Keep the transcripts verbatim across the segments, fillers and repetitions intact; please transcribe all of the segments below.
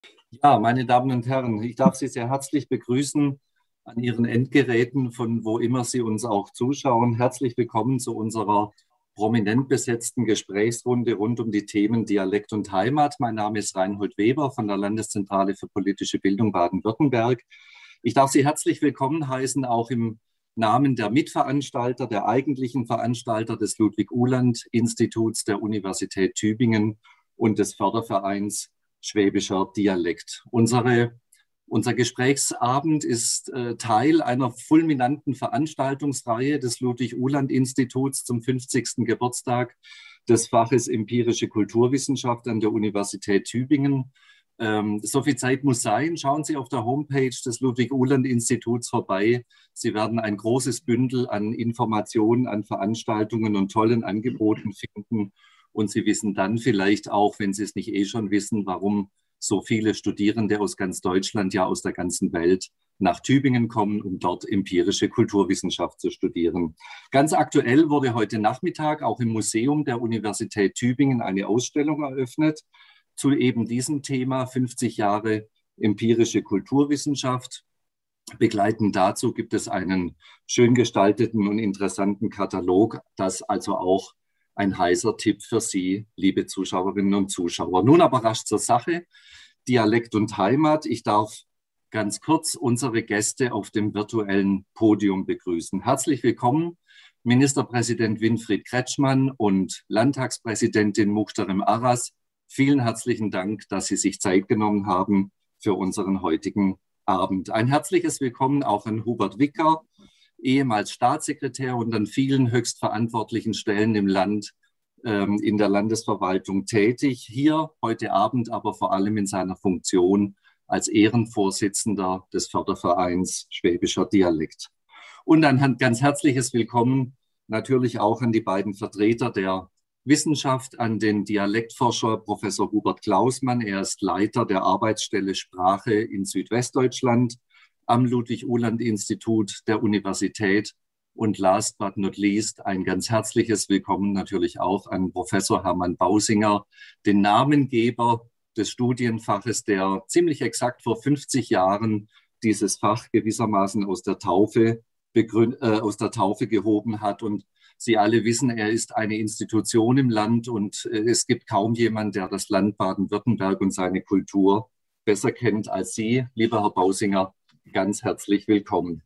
Ja, meine Damen und Herren, ich darf Sie sehr herzlich begrüßen an Ihren Endgeräten, von wo immer Sie uns auch zuschauen. Herzlich willkommen zu unserer prominent besetzten Gesprächsrunde rund um die Themen Dialekt und Heimat. Mein Name ist Reinhold Weber von der Landeszentrale für politische Bildung Baden-Württemberg. Ich darf Sie herzlich willkommen heißen, auch im Namen der Mitveranstalter, der eigentlichen Veranstalter des Ludwig-Uhland-Instituts der Universität Tübingen und des Fördervereins Schwäbischer Dialekt. Unsere, unser Gesprächsabend ist äh, Teil einer fulminanten Veranstaltungsreihe des Ludwig-Uhland-Instituts zum fünfzigsten Geburtstag des Faches Empirische Kulturwissenschaft an der Universität Tübingen. Ähm, so viel Zeit muss sein. Schauen Sie auf der Homepage des Ludwig-Uhland-Instituts vorbei. Sie werden ein großes Bündel an Informationen, an Veranstaltungen und tollen Angeboten finden. Und Sie wissen dann vielleicht auch, wenn Sie es nicht eh schon wissen, warum so viele Studierende aus ganz Deutschland, ja aus der ganzen Welt nach Tübingen kommen, um dort empirische Kulturwissenschaft zu studieren. Ganz aktuell wurde heute Nachmittag auch im Museum der Universität Tübingen eine Ausstellung eröffnet zu eben diesem Thema fünfzig Jahre empirische Kulturwissenschaft. Begleitend dazu gibt es einen schön gestalteten und interessanten Katalog, das also auch ein heißer Tipp für Sie, liebe Zuschauerinnen und Zuschauer. Nun aber rasch zur Sache. Dialekt und Heimat. Ich darf ganz kurz unsere Gäste auf dem virtuellen Podium begrüßen. Herzlich willkommen, Ministerpräsident Winfried Kretschmann und Landtagspräsidentin Muhterem Aras. Vielen herzlichen Dank, dass Sie sich Zeit genommen haben für unseren heutigen Abend. Ein herzliches Willkommen auch an Hubert Wicker, ehemals Staatssekretär und an vielen höchst verantwortlichen Stellen im Land, ähm, in der Landesverwaltung tätig. Hier heute Abend aber vor allem in seiner Funktion als Ehrenvorsitzender des Fördervereins Schwäbischer Dialekt. Und ein ganz herzliches Willkommen natürlich auch an die beiden Vertreter der Wissenschaft, an den Dialektforscher Professor Hubert Klausmann. Er ist Leiter der Arbeitsstelle Sprache in Südwestdeutschland am Ludwig-Uhland-Institut der Universität. Und last but not least ein ganz herzliches Willkommen natürlich auch an Professor Hermann Bausinger, den Namengeber des Studienfaches, der ziemlich exakt vor fünfzig Jahren dieses Fach gewissermaßen aus der Taufe, begründ, äh, aus der Taufe gehoben hat. Und Sie alle wissen, er ist eine Institution im Land und äh, es gibt kaum jemanden, der das Land Baden-Württemberg und seine Kultur besser kennt als Sie, lieber Herr Bausinger. Ganz herzlich willkommen.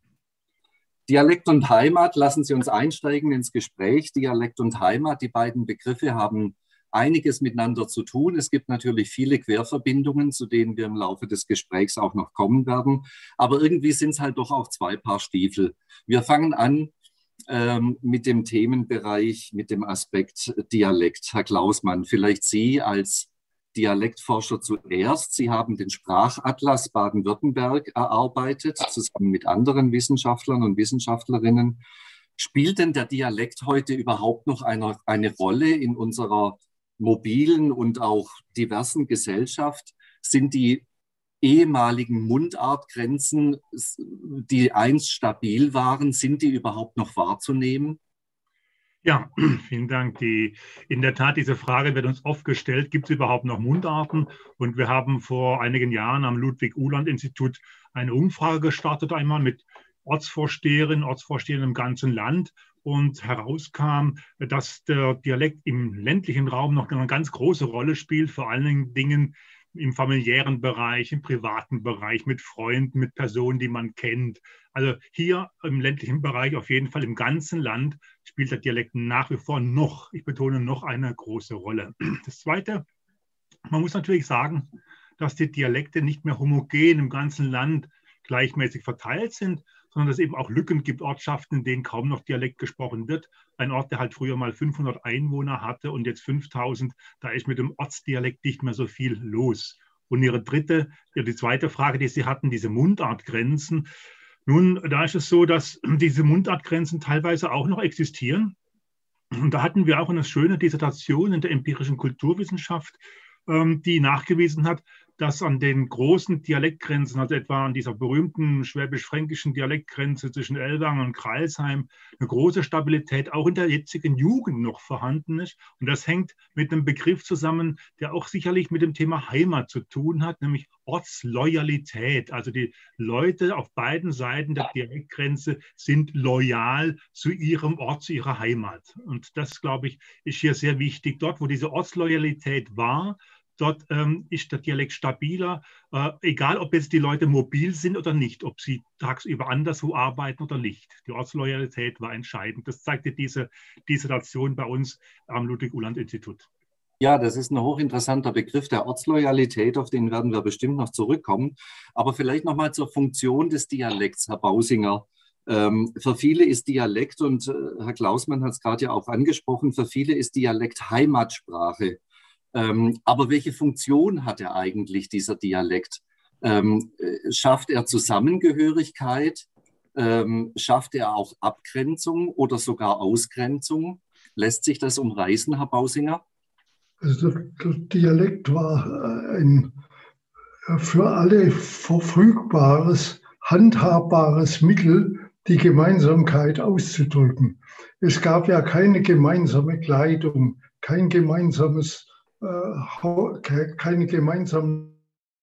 Dialekt und Heimat, lassen Sie uns einsteigen ins Gespräch. Dialekt und Heimat, die beiden Begriffe haben einiges miteinander zu tun. Es gibt natürlich viele Querverbindungen, zu denen wir im Laufe des Gesprächs auch noch kommen werden. Aber irgendwie sind es halt doch auch zwei Paar Stiefel. Wir fangen an ähm, mit dem Themenbereich, mit dem Aspekt Dialekt. Herr Klausmann, vielleicht Sie als Dialektforscher zuerst. Sie haben den Sprachatlas Baden-Württemberg erarbeitet, zusammen mit anderen Wissenschaftlern und Wissenschaftlerinnen. Spielt denn der Dialekt heute überhaupt noch eine, eine Rolle in unserer mobilen und auch diversen Gesellschaft? Sind die ehemaligen Mundartgrenzen, die einst stabil waren, sind die überhaupt noch wahrzunehmen? Ja, vielen Dank. Die, in der Tat, diese Frage wird uns oft gestellt, gibt es überhaupt noch Mundarten? Und wir haben vor einigen Jahren am Ludwig-Uhland-Institut eine Umfrage gestartet, einmal mit Ortsvorsteherinnen, Ortsvorstehern im ganzen Land. Und herauskam, dass der Dialekt im ländlichen Raum noch eine ganz große Rolle spielt, vor allen Dingen im familiären Bereich, im privaten Bereich, mit Freunden, mit Personen, die man kennt. Also hier im ländlichen Bereich, auf jeden Fall im ganzen Land, spielt der Dialekt nach wie vor noch, ich betone noch, eine große Rolle. Das Zweite, man muss natürlich sagen, dass die Dialekte nicht mehr homogen im ganzen Land gleichmäßig verteilt sind, sondern dass es eben auch Lücken gibt, Ortschaften, in denen kaum noch Dialekt gesprochen wird. Ein Ort, der halt früher mal fünfhundert Einwohner hatte und jetzt fünftausend, da ist mit dem Ortsdialekt nicht mehr so viel los. Und Ihre dritte, die zweite Frage, die Sie hatten, diese Mundartgrenzen. Nun, da ist es so, dass diese Mundartgrenzen teilweise auch noch existieren. Und da hatten wir auch eine schöne Dissertation in der empirischen Kulturwissenschaft, die nachgewiesen hat, dass an den großen Dialektgrenzen, also etwa an dieser berühmten schwäbisch-fränkischen Dialektgrenze zwischen Ellwangen und Crailsheim, eine große Stabilität auch in der jetzigen Jugend noch vorhanden ist. Und das hängt mit einem Begriff zusammen, der auch sicherlich mit dem Thema Heimat zu tun hat, nämlich Ortsloyalität. Also die Leute auf beiden Seiten der Dialektgrenze sind loyal zu ihrem Ort, zu ihrer Heimat. Und das, glaube ich, ist hier sehr wichtig. Dort, wo diese Ortsloyalität war, dort ähm, ist der Dialekt stabiler, äh, egal ob jetzt die Leute mobil sind oder nicht, ob sie tagsüber anderswo arbeiten oder nicht. Die Ortsloyalität war entscheidend. Das zeigte diese Dissertation bei uns am Ludwig-Uhland-Institut. Ja, das ist ein hochinteressanter Begriff der Ortsloyalität, auf den werden wir bestimmt noch zurückkommen. Aber vielleicht noch mal zur Funktion des Dialekts, Herr Bausinger. Ähm, für viele ist Dialekt, und äh, Herr Klausmann hat es gerade ja auch angesprochen, für viele ist Dialekt Heimatsprache. Ähm, aber welche Funktion hat er eigentlich, dieser Dialekt? Ähm, schafft er Zusammengehörigkeit? Ähm, schafft er auch Abgrenzung oder sogar Ausgrenzung? Lässt sich das umreißen, Herr Bausinger? Also der, der Dialekt war ein für alle verfügbares, handhabbares Mittel, die Gemeinsamkeit auszudrücken. Es gab ja keine gemeinsame Kleidung, kein gemeinsames keine gemeinsamen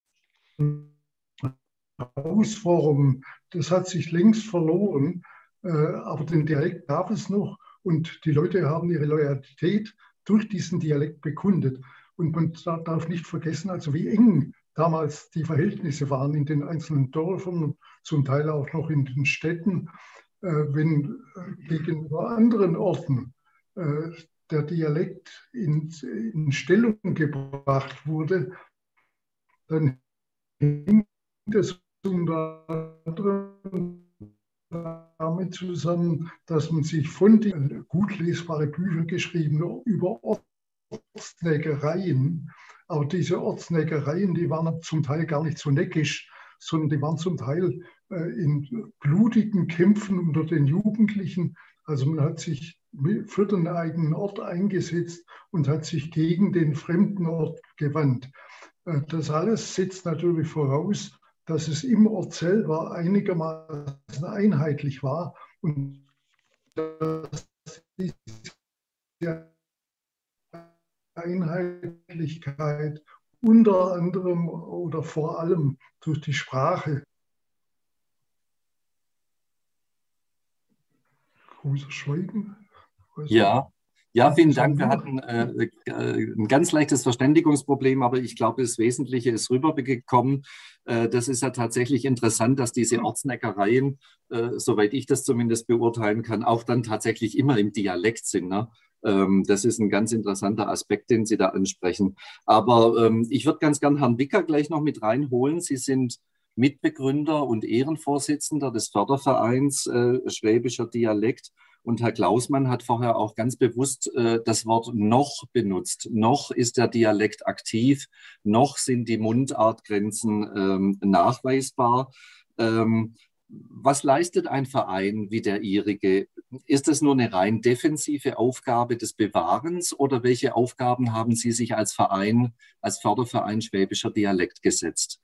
Hausformen. Das hat sich längst verloren, aber den Dialekt gab es noch und die Leute haben ihre Loyalität durch diesen Dialekt bekundet. Und man darf nicht vergessen, also wie eng damals die Verhältnisse waren in den einzelnen Dörfern, zum Teil auch noch in den Städten, wenn gegenüber anderen Orten der Dialekt in, in Stellung gebracht wurde, dann hing das unter anderem damit zusammen, dass man sich von den gut lesbare Bücher geschrieben über Ortsneckereien, aber diese Ortsneckereien, die waren zum Teil gar nicht so neckisch, sondern die waren zum Teil in blutigen Kämpfen unter den Jugendlichen. Also man hat sich für den eigenen Ort eingesetzt und hat sich gegen den fremden Ort gewandt. Das alles setzt natürlich voraus, dass es im Ort selber einigermaßen einheitlich war und dass diese Einheitlichkeit unter anderem oder vor allem durch die Sprache. Großes Schweigen. Ja, ja, vielen Dank. Wir hatten äh, ein ganz leichtes Verständigungsproblem, aber ich glaube, das Wesentliche ist rübergekommen. Äh, das ist ja tatsächlich interessant, dass diese Ortsneckereien, äh, soweit ich das zumindest beurteilen kann, auch dann tatsächlich immer im Dialekt sind, ne? Ähm, das ist ein ganz interessanter Aspekt, den Sie da ansprechen. Aber ähm, ich würde ganz gern Herrn Wicker gleich noch mit reinholen. Sie sind Mitbegründer und Ehrenvorsitzender des Fördervereins äh, Schwäbischer Dialekt. Und Herr Klausmann hat vorher auch ganz bewusst äh, das Wort noch benutzt. Noch ist der Dialekt aktiv, noch sind die Mundartgrenzen ähm, nachweisbar. Ähm, was leistet ein Verein wie der Ihrige? Ist es nur eine rein defensive Aufgabe des Bewahrens oder welche Aufgaben haben Sie sich als Verein, als Förderverein Schwäbischer Dialekt gesetzt?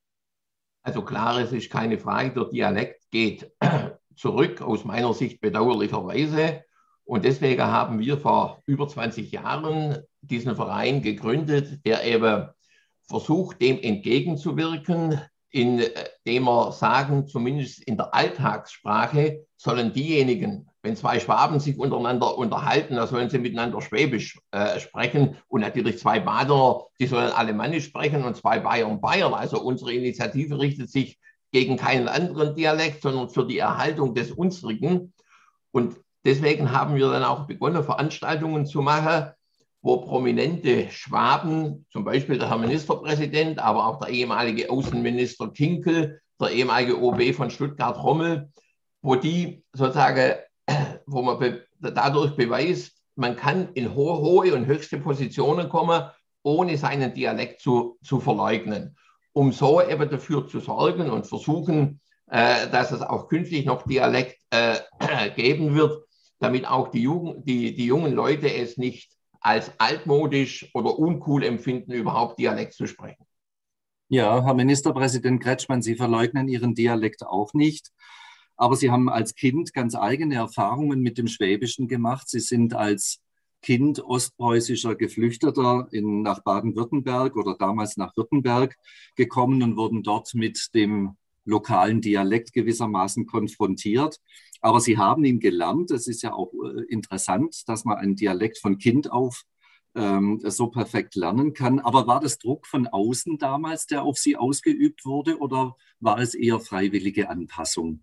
Also klar, es ist keine Frage, der Dialekt geht zurück, aus meiner Sicht bedauerlicherweise. Und deswegen haben wir vor über zwanzig Jahren diesen Verein gegründet, der eben versucht, dem entgegenzuwirken, indem wir sagen, zumindest in der Alltagssprache sollen diejenigen, wenn zwei Schwaben sich untereinander unterhalten, da sollen sie miteinander Schwäbisch äh, sprechen. Und natürlich zwei Badener, die sollen Alemannisch sprechen und zwei Bayern Bayern. Also unsere Initiative richtet sich gegen keinen anderen Dialekt, sondern für die Erhaltung des unsrigen. Und deswegen haben wir dann auch begonnen, Veranstaltungen zu machen, wo prominente Schwaben, zum Beispiel der Herr Ministerpräsident, aber auch der ehemalige Außenminister Kinkel, der ehemalige O B von Stuttgart-Rommel, wo die sozusagen, wo man be dadurch beweist, man kann in ho hohe und höchste Positionen kommen, ohne seinen Dialekt zu, zu verleugnen, um so eben dafür zu sorgen und versuchen, äh, dass es auch künftig noch Dialekt äh, geben wird, damit auch die, Jugend, die, die jungen Leute es nicht als altmodisch oder uncool empfinden, überhaupt Dialekt zu sprechen. Ja, Herr Ministerpräsident Kretschmann, Sie verleugnen Ihren Dialekt auch nicht. Aber Sie haben als Kind ganz eigene Erfahrungen mit dem Schwäbischen gemacht. Sie sind als Kind ostpreußischer Geflüchteter in, nach Baden-Württemberg oder damals nach Württemberg gekommen und wurden dort mit dem lokalen Dialekt gewissermaßen konfrontiert. Aber Sie haben ihn gelernt. Es ist ja auch äh, interessant, dass man einen Dialekt von Kind auf ähm, so perfekt lernen kann. Aber war das Druck von außen damals, der auf Sie ausgeübt wurde, oder war es eher freiwillige Anpassung?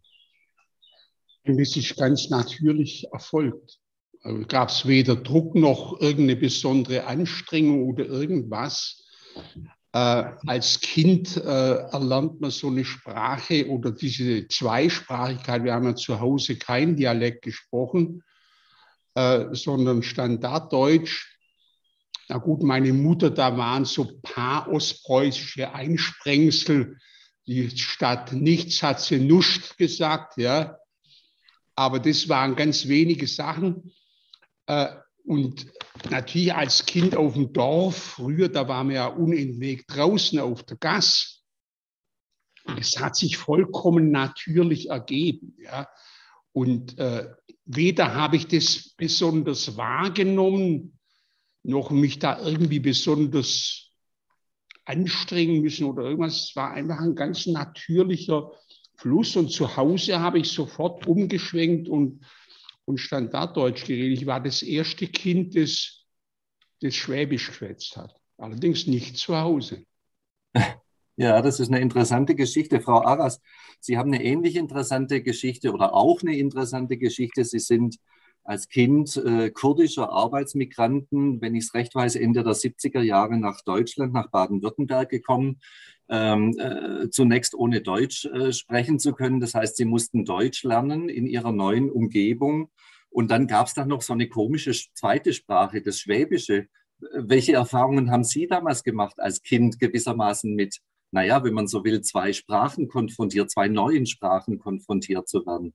Das ist ganz natürlich erfolgt. Also gab es weder Druck noch irgendeine besondere Anstrengung oder irgendwas. Äh, als Kind äh, erlernt man so eine Sprache oder diese Zweisprachigkeit. Wir haben ja zu Hause kein Dialekt gesprochen, äh, sondern Standarddeutsch. Na gut, meine Mutter, da waren so ein paar ostpreußische Einsprengsel. Die Stadt nichts hat sie nuscht gesagt, ja. Aber das waren ganz wenige Sachen. Und natürlich als Kind auf dem Dorf, früher, da waren wir ja unentwegt draußen auf der Gasse. Es hat sich vollkommen natürlich ergeben. Ja. Und äh, weder habe ich das besonders wahrgenommen, noch mich da irgendwie besonders anstrengen müssen oder irgendwas. Es war einfach ein ganz natürlicher Fluss. Und zu Hause habe ich sofort umgeschwenkt und, und Standarddeutsch geredet. Ich war das erste Kind, das, das Schwäbisch geschwätzt hat. Allerdings nicht zu Hause. Ja, das ist eine interessante Geschichte. Frau Arras, Sie haben eine ähnlich interessante Geschichte oder auch eine interessante Geschichte. Sie sind als Kind äh, kurdischer Arbeitsmigranten, wenn ich es recht weiß, Ende der siebziger Jahre nach Deutschland, nach Baden-Württemberg gekommen. Ähm, äh, zunächst ohne Deutsch äh, sprechen zu können. Das heißt, Sie mussten Deutsch lernen in Ihrer neuen Umgebung. Und dann gab es dann noch so eine komische zweite Sprache, das Schwäbische. Welche Erfahrungen haben Sie damals gemacht als Kind gewissermaßen mit, naja, wenn man so will, zwei Sprachen konfrontiert, zwei neuen Sprachen konfrontiert zu werden?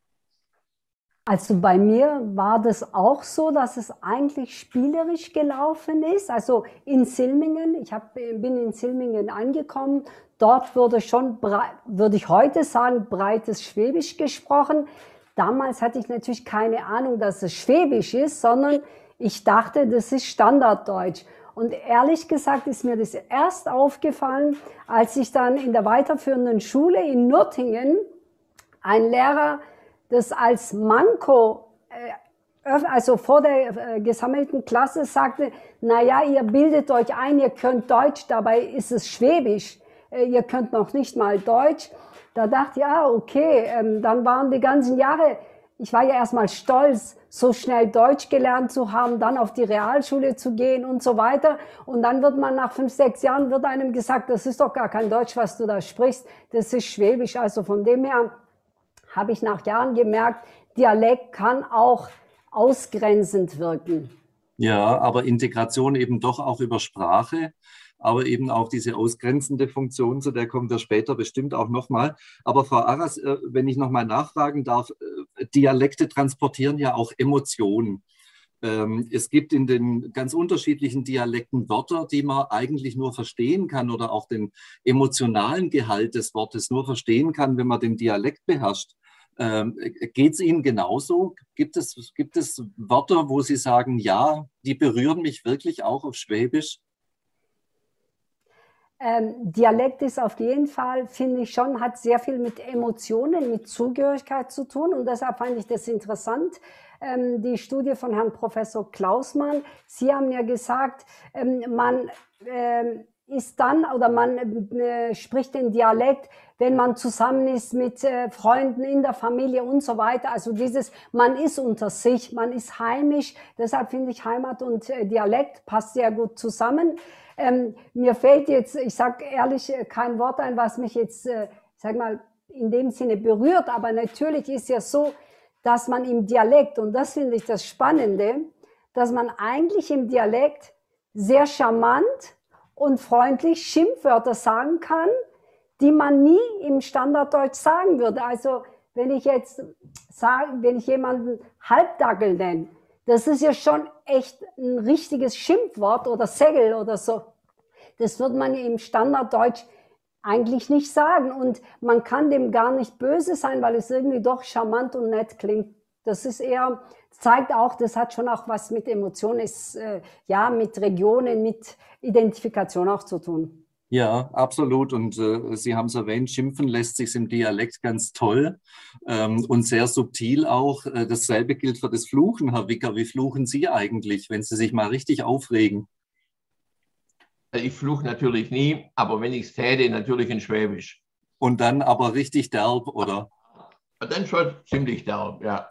Also bei mir war das auch so, dass es eigentlich spielerisch gelaufen ist. Also in Silmingen, ich hab, bin in Silmingen angekommen, dort wurde schon, würde ich heute sagen, breites Schwäbisch gesprochen. Damals hatte ich natürlich keine Ahnung, dass es Schwäbisch ist, sondern ich dachte, das ist Standarddeutsch. Und ehrlich gesagt ist mir das erst aufgefallen, als ich dann in der weiterführenden Schule in Nürtingen ein Lehrer das als Manko, also vor der gesammelten Klasse sagte, naja, ihr bildet euch ein, ihr könnt Deutsch, dabei ist es Schwäbisch, ihr könnt noch nicht mal Deutsch. Da dachte ich, ja, okay, dann waren die ganzen Jahre, ich war ja erstmal stolz, so schnell Deutsch gelernt zu haben, dann auf die Realschule zu gehen und so weiter. Und dann wird man nach fünf, sechs Jahren, wird einem gesagt, das ist doch gar kein Deutsch, was du da sprichst, das ist Schwäbisch. Also von dem her habe ich nach Jahren gemerkt, Dialekt kann auch ausgrenzend wirken. Ja, aber Integration eben doch auch über Sprache, aber eben auch diese ausgrenzende Funktion, zu der kommen wir später bestimmt auch nochmal. Aber Frau Arras, wenn ich nochmal nachfragen darf, Dialekte transportieren ja auch Emotionen. Es gibt in den ganz unterschiedlichen Dialekten Wörter, die man eigentlich nur verstehen kann oder auch den emotionalen Gehalt des Wortes nur verstehen kann, wenn man den Dialekt beherrscht. Ähm, geht es Ihnen genauso? Gibt es, gibt es Wörter, wo Sie sagen, ja, die berühren mich wirklich auch auf Schwäbisch? Ähm, Dialekt ist auf jeden Fall, finde ich schon, hat sehr viel mit Emotionen, mit Zugehörigkeit zu tun. Und deshalb fand ich das interessant, ähm, die Studie von Herrn Professor Klausmann. Sie haben ja gesagt, ähm, man ähm, ist dann oder man äh, spricht den Dialekt, wenn man zusammen ist mit äh, Freunden in der Familie und so weiter. Also dieses, man ist unter sich, man ist heimisch. Deshalb finde ich Heimat und äh, Dialekt passt sehr gut zusammen. Ähm, mir fällt jetzt, ich sage ehrlich, kein Wort ein, was mich jetzt, äh, sag mal, in dem Sinne berührt. Aber natürlich ist ja so, dass man im Dialekt, und das finde ich das Spannende, dass man eigentlich im Dialekt sehr charmant und freundlich Schimpfwörter sagen kann, die man nie im Standarddeutsch sagen würde. Also wenn ich jetzt sage, wenn ich jemanden Halbdackel nenne, das ist ja schon echt ein richtiges Schimpfwort oder Segel oder so. Das wird man im Standarddeutsch eigentlich nicht sagen. Und man kann dem gar nicht böse sein, weil es irgendwie doch charmant und nett klingt. Das ist eher, zeigt auch, das hat schon auch was mit Emotionen, ist, äh, ja, mit Regionen, mit Identifikation auch zu tun. Ja, absolut. Und äh, Sie haben es erwähnt, schimpfen lässt sich im Dialekt ganz toll ähm, und sehr subtil auch. Äh, dasselbe gilt für das Fluchen, Herr Wicker. Wie fluchen Sie eigentlich, wenn Sie sich mal richtig aufregen? Ich fluche natürlich nie, aber wenn ich es täte, natürlich in Schwäbisch. Und dann aber richtig derb, oder? Dann schon ziemlich derb, ja.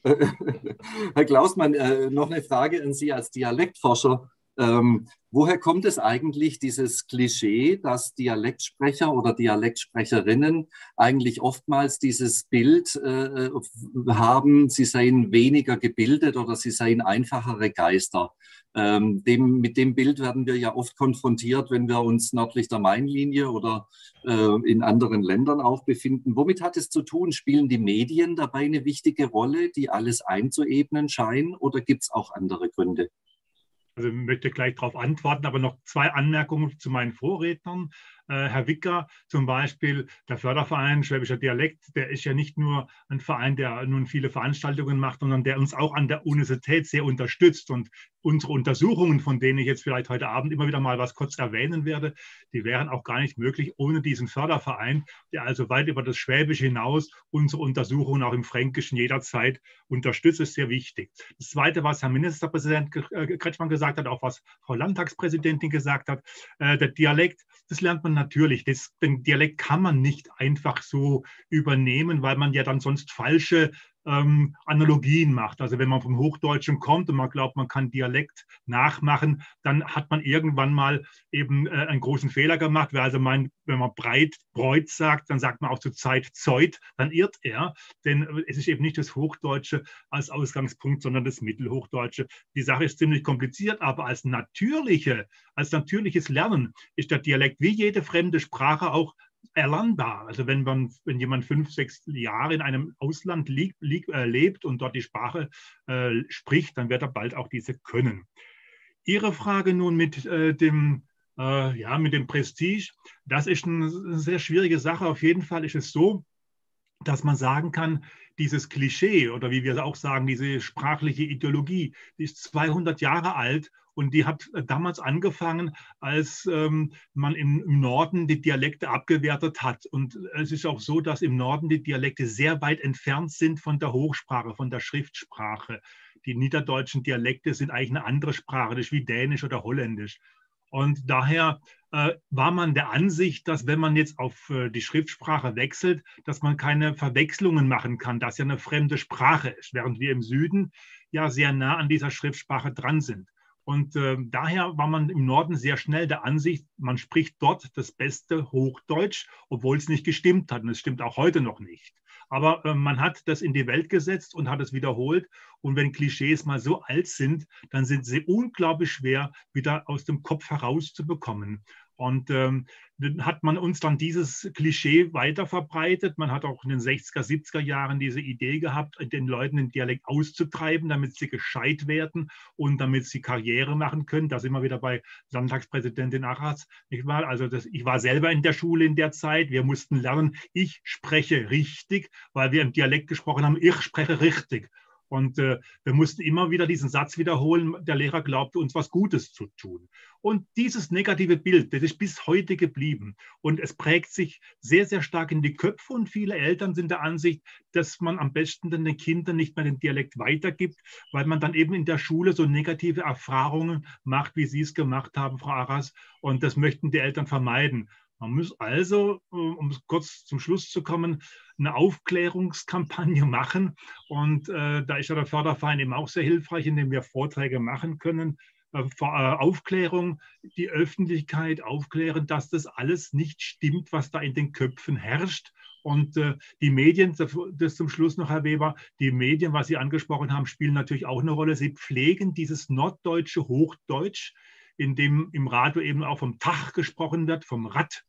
Herr Klausmann, äh, noch eine Frage an Sie als Dialektforscher. Ähm, woher kommt es eigentlich, dieses Klischee, dass Dialektsprecher oder Dialektsprecherinnen eigentlich oftmals dieses Bild äh, haben, sie seien weniger gebildet oder sie seien einfachere Geister? Ähm, dem, mit dem Bild werden wir ja oft konfrontiert, wenn wir uns nördlich der Mainlinie oder äh, in anderen Ländern auch befinden. Womit hat es zu tun? Spielen die Medien dabei eine wichtige Rolle, die alles einzuebnen scheinen, oder gibt es auch andere Gründe? Also ich möchte gleich darauf antworten, aber noch zwei Anmerkungen zu meinen Vorrednern. Äh, Herr Wicker zum Beispiel, der Förderverein Schwäbischer Dialekt, der ist ja nicht nur ein Verein, der nun viele Veranstaltungen macht, sondern der uns auch an der Universität sehr unterstützt. Und unsere Untersuchungen, von denen ich jetzt vielleicht heute Abend immer wieder mal was kurz erwähnen werde, die wären auch gar nicht möglich ohne diesen Förderverein, der also weit über das Schwäbische hinaus unsere Untersuchungen auch im Fränkischen jederzeit unterstützt, ist sehr wichtig. Das Zweite, was Herr Ministerpräsident Kretschmann gesagt hat, auch was Frau Landtagspräsidentin gesagt hat, äh, der Dialekt, das lernt man natürlich. Das, den Dialekt kann man nicht einfach so übernehmen, weil man ja dann sonst falsche ähm, Analogien macht. Also wenn man vom Hochdeutschen kommt und man glaubt, man kann Dialekt nachmachen, dann hat man irgendwann mal eben äh, einen großen Fehler gemacht. Wer also meint, wenn man breit, breut sagt, dann sagt man auch zur Zeit Zeut, dann irrt er. Denn es ist eben nicht das Hochdeutsche als Ausgangspunkt, sondern das Mittelhochdeutsche. Die Sache ist ziemlich kompliziert, aber als natürliche, als natürliches Lernen ist der Dialekt wie jede fremde Sprache auch erlernbar. Also wenn man, wenn jemand fünf, sechs Jahre in einem Ausland lieg, lieg, äh, lebt und dort die Sprache äh, spricht, dann wird er bald auch diese können. Ihre Frage nun mit äh, dem äh, ja, mit dem Prestige, das ist eine sehr schwierige Sache. Auf jeden Fall ist es so, dass man sagen kann, dieses Klischee oder wie wir auch sagen, diese sprachliche Ideologie, die ist zweihundert Jahre alt und die hat damals angefangen, als ähm, man im, im Norden die Dialekte abgewertet hat. Und es ist auch so, dass im Norden die Dialekte sehr weit entfernt sind von der Hochsprache, von der Schriftsprache. Die niederdeutschen Dialekte sind eigentlich eine andere Sprache, das ist wie Dänisch oder Holländisch. Und daher äh, war man der Ansicht, dass wenn man jetzt auf äh, die Schriftsprache wechselt, dass man keine Verwechslungen machen kann, dass ja eine fremde Sprache ist, während wir im Süden ja sehr nah an dieser Schriftsprache dran sind. Und äh, daher war man im Norden sehr schnell der Ansicht, man spricht dort das beste Hochdeutsch, obwohl es nicht gestimmt hat. Und es stimmt auch heute noch nicht. Aber äh, man hat das in die Welt gesetzt und hat es wiederholt. Und wenn Klischees mal so alt sind, dann sind sie unglaublich schwer wieder aus dem Kopf herauszubekommen. Und ähm, dann hat man uns dann dieses Klischee weiter verbreitet. Man hat auch in den sechziger, siebziger Jahren diese Idee gehabt, den Leuten den Dialekt auszutreiben, damit sie gescheit werden und damit sie Karriere machen können. Da sind wir wieder bei Landtagspräsidentin Achaz. Nicht wahr? Also das, ich war selber in der Schule in der Zeit. Wir mussten lernen, ich spreche richtig, weil wir im Dialekt gesprochen haben, ich spreche richtig. Und äh, wir mussten immer wieder diesen Satz wiederholen, der Lehrer glaubte uns was Gutes zu tun. Und dieses negative Bild, das ist bis heute geblieben. Und es prägt sich sehr, sehr stark in die Köpfe. Und viele Eltern sind der Ansicht, dass man am besten den Kindern nicht mehr den Dialekt weitergibt, weil man dann eben in der Schule so negative Erfahrungen macht, wie Sie es gemacht haben, Frau Achaz. Und das möchten die Eltern vermeiden. Man muss also, um kurz zum Schluss zu kommen, eine Aufklärungskampagne machen. Und äh, da ist ja der Förderverein eben auch sehr hilfreich, indem wir Vorträge machen können. Äh, Aufklärung, die Öffentlichkeit aufklären, dass das alles nicht stimmt, was da in den Köpfen herrscht. Und äh, die Medien, das zum Schluss noch, Herr Weber, die Medien, was Sie angesprochen haben, spielen natürlich auch eine Rolle. Sie pflegen dieses norddeutsche Hochdeutsch, in dem im Radio eben auch vom Tach gesprochen wird, vom Rad.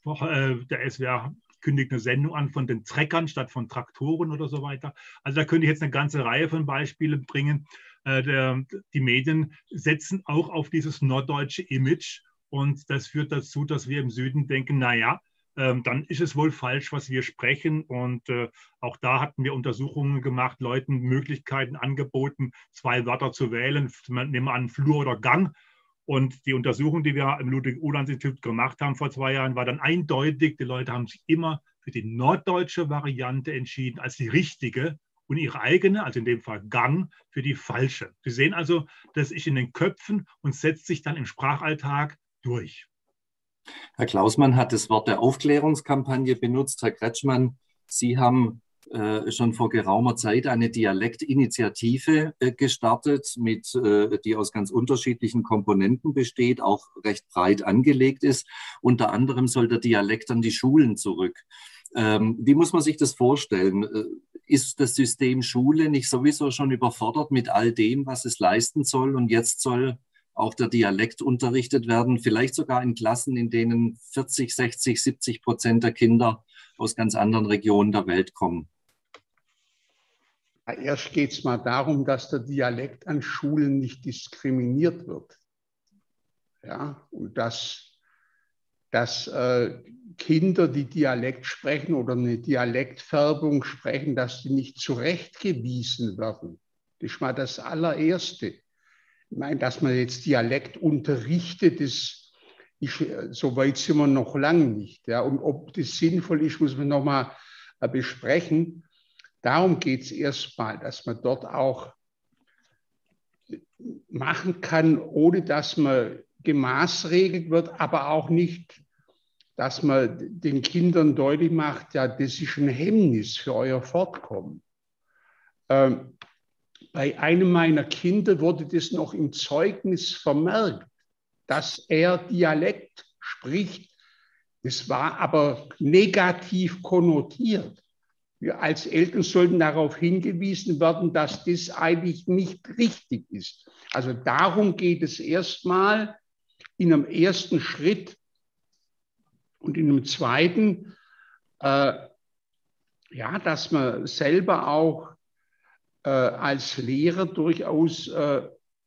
Der S W R kündigt eine Sendung an von den Treckern statt von Traktoren oder so weiter. Also da könnte ich jetzt eine ganze Reihe von Beispielen bringen. Die Medien setzen auch auf dieses norddeutsche Image und das führt dazu, dass wir im Süden denken, naja, ähm, dann ist es wohl falsch, was wir sprechen. Und äh, auch da hatten wir Untersuchungen gemacht, Leuten Möglichkeiten angeboten, zwei Wörter zu wählen, nehmen wir an Flur oder Gang. Und die Untersuchung, die wir im Ludwig-Uhland-Institut gemacht haben vor zwei Jahren, war dann eindeutig, die Leute haben sich immer für die norddeutsche Variante entschieden als die richtige und ihre eigene, also in dem Fall Gang, für die falsche. Sie sehen also, das ist in den Köpfen und setzt sich dann im Sprachalltag durch. Herr Klausmann hat das Wort der Aufklärungskampagne benutzt. Herr Kretschmann, Sie haben äh, schon vor geraumer Zeit eine Dialektinitiative äh, gestartet, mit, äh, die aus ganz unterschiedlichen Komponenten besteht, auch recht breit angelegt ist. Unter anderem soll der Dialekt an die Schulen zurück. Ähm, wie muss man sich das vorstellen? Äh, ist das System Schule nicht sowieso schon überfordert mit all dem, was es leisten soll? Und jetzt soll auch der Dialekt unterrichtet werden, vielleicht sogar in Klassen, in denen vierzig, sechzig, siebzig Prozent der Kinder aus ganz anderen Regionen der Welt kommen. Erst geht es mal darum, dass der Dialekt an Schulen nicht diskriminiert wird. Ja, und dass, dass äh, Kinder, die Dialekt sprechen oder eine Dialektfärbung sprechen, dass die nicht zurechtgewiesen werden. Das ist mal das allererste. Ich meine, dass man jetzt Dialekt unterrichtet, das ist, so weit sind wir noch lange nicht. Ja. Und ob das sinnvoll ist, muss man nochmal besprechen. Darum geht es erstmal, dass man dort auch machen kann, ohne dass man gemaßregelt wird, aber auch nicht, dass man den Kindern deutlich macht, ja, das ist ein Hemmnis für euer Fortkommen. Ähm, Bei einem meiner Kinder wurde das noch im Zeugnis vermerkt, dass er Dialekt spricht. Das war aber negativ konnotiert. Wir als Eltern sollten darauf hingewiesen werden, dass das eigentlich nicht richtig ist. Also darum geht es erstmal in einem ersten Schritt und in einem zweiten, äh, ja, dass man selber auch äh, als Lehrer durchaus, äh,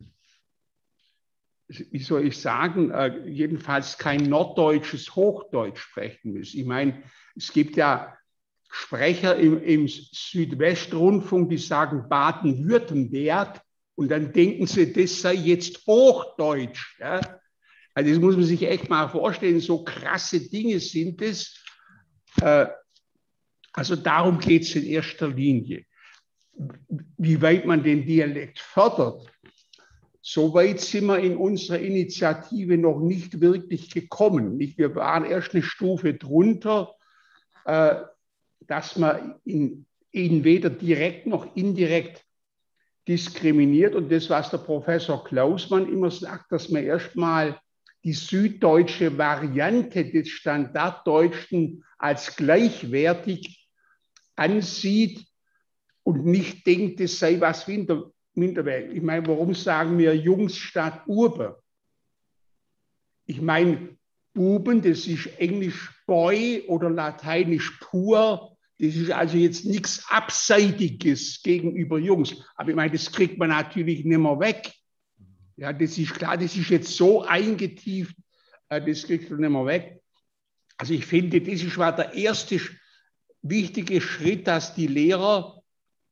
wie soll ich sagen, äh, jedenfalls kein norddeutsches Hochdeutsch sprechen muss. Ich meine, es gibt ja Sprecher im, im Südwestrundfunk, die sagen Baden-Württemberg und dann denken sie, das sei jetzt Hochdeutsch. Ja? Also das muss man sich echt mal vorstellen, so krasse Dinge sind es. Äh, also darum geht es in erster Linie. Wie weit man den Dialekt fördert, so weit sind wir in unserer Initiative noch nicht wirklich gekommen. Wir waren erst eine Stufe drunter, äh, dass man ihn, ihn weder direkt noch indirekt diskriminiert. Und das, was der Professor Klausmann immer sagt, dass man erstmal die süddeutsche Variante des Standarddeutschen als gleichwertig ansieht und nicht denkt, es sei was Minderwertiges. Ich meine, warum sagen wir Jungs statt Buben? Ich meine, Buben, das ist Englisch Boy oder Lateinisch pur. Das ist also jetzt nichts Abseitiges gegenüber Jungs. Aber ich meine, das kriegt man natürlich nicht mehr weg. Ja, das ist klar, das ist jetzt so eingetieft, das kriegt man nicht mehr weg. Also ich finde, das ist war der erste wichtige Schritt, dass die Lehrer,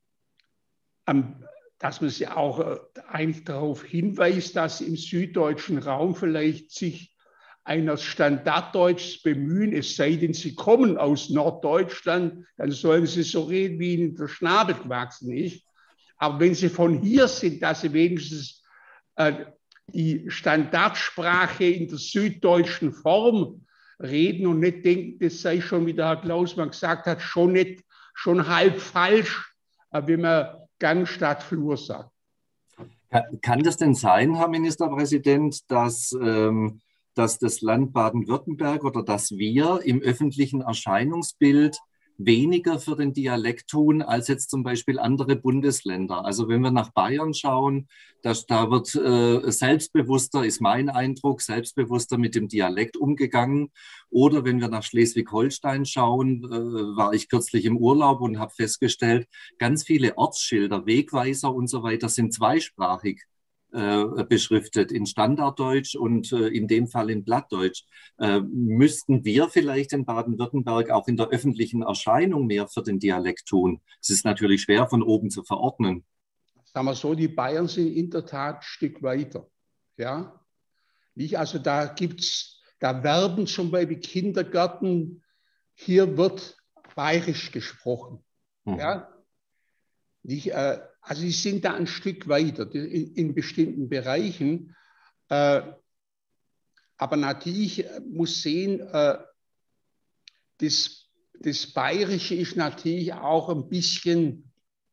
dass man sie auch eigentlich darauf hinweist, dass sie im süddeutschen Raum vielleicht sich eines Standarddeutschs bemühen, es sei denn, sie kommen aus Norddeutschland, dann sollen sie so reden, wie ihnen der Schnabel gewachsen ist. Aber wenn sie von hier sind, dass sie wenigstens äh, die Standardsprache in der süddeutschen Form reden und nicht denken, das sei schon, wie der Herr Klausmann gesagt hat, schon nicht, schon halb falsch, äh, wenn man Gang statt Flur sagt. Kann, kann das denn sein, Herr Ministerpräsident, dass ähm, dass das Land Baden-Württemberg oder dass wir im öffentlichen Erscheinungsbild weniger für den Dialekt tun als jetzt zum Beispiel andere Bundesländer? Also wenn wir nach Bayern schauen, dass, da wird äh, selbstbewusster, ist mein Eindruck, selbstbewusster mit dem Dialekt umgegangen. Oder wenn wir nach Schleswig-Holstein schauen, äh, war ich kürzlich im Urlaub und habe festgestellt, ganz viele Ortsschilder, Wegweiser und so weiter sind zweisprachig. äh, beschriftet, in Standarddeutsch und äh, in dem Fall in Plattdeutsch. Äh, müssten wir vielleicht in Baden-Württemberg auch in der öffentlichen Erscheinung mehr für den Dialekt tun? Es ist natürlich schwer von oben zu verordnen. Sagen wir so, die Bayern sind in der Tat ein Stück weiter. Ja? Nicht? Also da gibt's, da werben zum Beispiel Kindergärten, hier wird bayerisch gesprochen. Mhm. Ja? Nicht, äh, also sie sind da ein Stück weiter in, in bestimmten Bereichen. Äh, aber natürlich muss sehen, äh, das, das Bayerische ist natürlich auch ein bisschen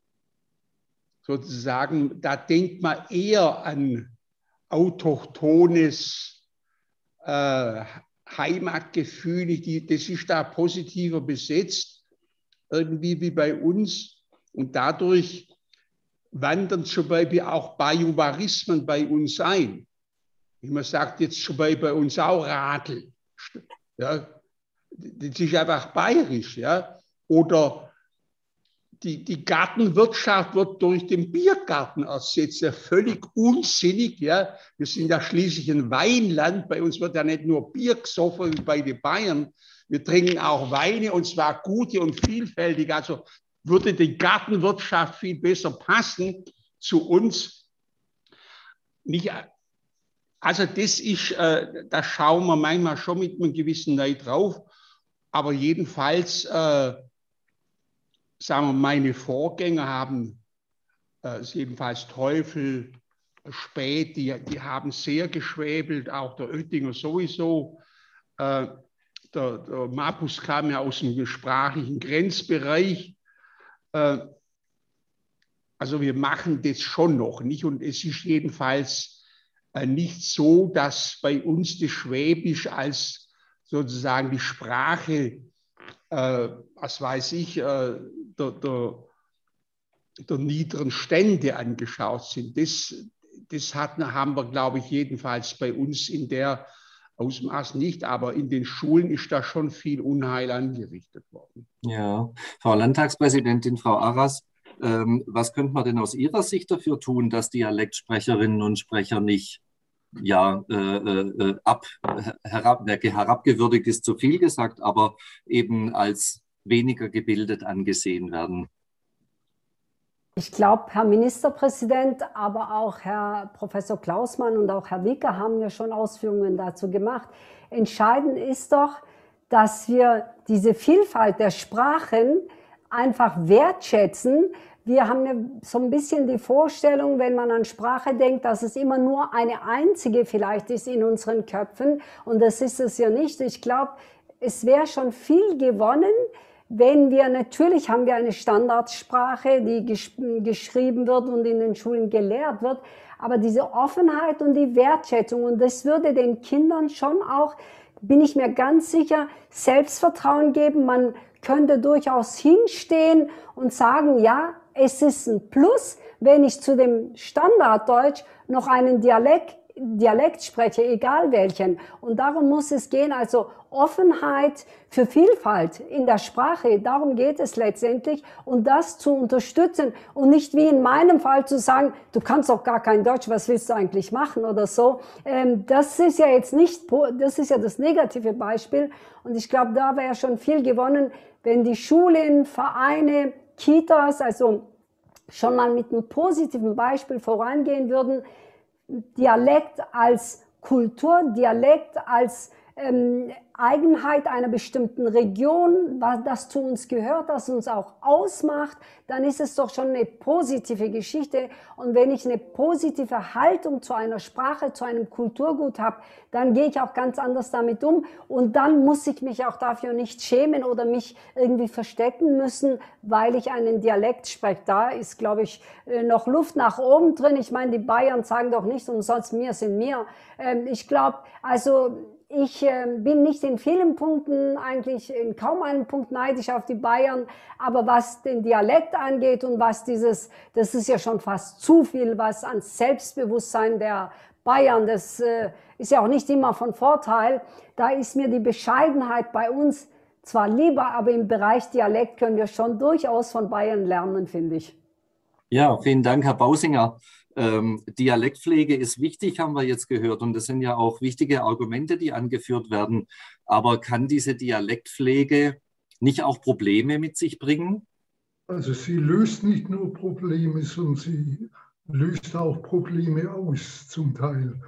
sozusagen, da denkt man eher an autochthones äh, Heimatgefühl, die, das ist da positiver besetzt, irgendwie wie bei uns. Und dadurch wandern zum Beispiel auch Bajuwarismen bei uns ein. Wie man sagt jetzt zum Beispiel bei uns auch Radl. Ja, das ist einfach bayerisch. Ja? Oder Die, die Gartenwirtschaft wird durch den Biergarten ersetzt. Ja, völlig unsinnig. Ja. Wir sind ja schließlich ein Weinland. Bei uns wird ja nicht nur Bier gesoffen wie bei den Bayern. Wir trinken auch Weine und zwar gute und vielfältige. Also würde die Gartenwirtschaft viel besser passen zu uns. Nicht, also das ist, äh, da schauen wir manchmal schon mit einem gewissen Neid drauf. Aber jedenfalls äh, sagen wir, meine Vorgänger haben, äh, jedenfalls Teufel, Späth, die, die haben sehr geschwäbelt, auch der Oettinger sowieso. Äh, der, der Mapus kam ja aus dem sprachlichen Grenzbereich. Äh, also wir machen das schon noch nicht und es ist jedenfalls äh, nicht so, dass bei uns das Schwäbisch als sozusagen die Sprache Äh, was weiß ich, äh, der, der, der niederen Stände angeschaut sind. Das, das hat, haben wir, glaube ich, jedenfalls bei uns in der Ausmaß nicht, aber in den Schulen ist da schon viel Unheil angerichtet worden. Ja, Frau Landtagspräsidentin, Frau Arras, ähm, was könnte man denn aus Ihrer Sicht dafür tun, dass Dialektsprecherinnen und Sprecher nicht ja, äh, äh, ab, herab, herabgewürdigt ist zu viel gesagt, aber eben als weniger gebildet angesehen werden? Ich glaube, Herr Ministerpräsident, aber auch Herr Professor Klausmann und auch Herr Wicker haben ja schon Ausführungen dazu gemacht. Entscheidend ist doch, dass wir diese Vielfalt der Sprachen einfach wertschätzen. Wir haben ja so ein bisschen die Vorstellung, wenn man an Sprache denkt, dass es immer nur eine einzige vielleicht ist in unseren Köpfen. Und das ist es ja nicht. Ich glaube, es wäre schon viel gewonnen, wenn wir, natürlich haben wir eine Standardsprache, die gesch geschrieben wird und in den Schulen gelehrt wird, aber diese Offenheit und die Wertschätzung, und das würde den Kindern schon auch, bin ich mir ganz sicher, Selbstvertrauen geben. Man könnte durchaus hinstehen und sagen, ja, es ist ein Plus, wenn ich zu dem Standarddeutsch noch einen Dialekt, Dialekt spreche, egal welchen. Und darum muss es gehen, also Offenheit für Vielfalt in der Sprache, darum geht es letztendlich, und das zu unterstützen und nicht wie in meinem Fall zu sagen, du kannst doch gar kein Deutsch, was willst du eigentlich machen oder so. Ähm, das ist ja jetzt nicht, das ist ja das negative Beispiel, und ich glaube, da wäre schon viel gewonnen, wenn die Schulen, Vereine, Kitas, also schon mal mit einem positiven Beispiel vorangehen würden, Dialekt als Kultur, Dialekt als ähm, Eigenheit einer bestimmten Region, was das zu uns gehört, das uns auch ausmacht, dann ist es doch schon eine positive Geschichte. Und wenn ich eine positive Haltung zu einer Sprache, zu einem Kulturgut habe, dann gehe ich auch ganz anders damit um. Und dann muss ich mich auch dafür nicht schämen oder mich irgendwie verstecken müssen, weil ich einen Dialekt spreche. Da ist, glaube ich, noch Luft nach oben drin. Ich meine, die Bayern sagen doch nicht umsonst, mir sind mir. Ich glaube, also ich äh, bin nicht in vielen Punkten, eigentlich in kaum einem Punkt neidisch auf die Bayern, aber was den Dialekt angeht und was dieses, das ist ja schon fast zu viel, was an Selbstbewusstsein der Bayern, das äh, ist ja auch nicht immer von Vorteil, da ist mir die Bescheidenheit bei uns zwar lieber, aber im Bereich Dialekt können wir schon durchaus von Bayern lernen, finde ich. Ja, vielen Dank, Herr Bausinger. Ähm, Dialektpflege ist wichtig, haben wir jetzt gehört. Und das sind ja auch wichtige Argumente, die angeführt werden. Aber kann diese Dialektpflege nicht auch Probleme mit sich bringen? Also sie löst nicht nur Probleme, sondern sie löst auch Probleme aus zum Teil.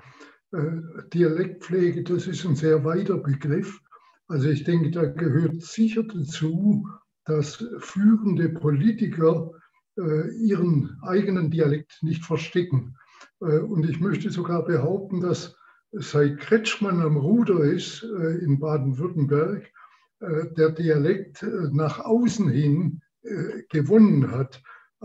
Äh, Dialektpflege, das ist ein sehr weiter Begriff. Also ich denke, da gehört sicher dazu, dass führende Politiker äh, ihren eigenen Dialekt nicht verstecken. Äh, und ich möchte sogar behaupten, dass seit Kretschmann am Ruder ist äh, in Baden-Württemberg, äh, der Dialekt äh, nach außen hin äh, gewonnen hat.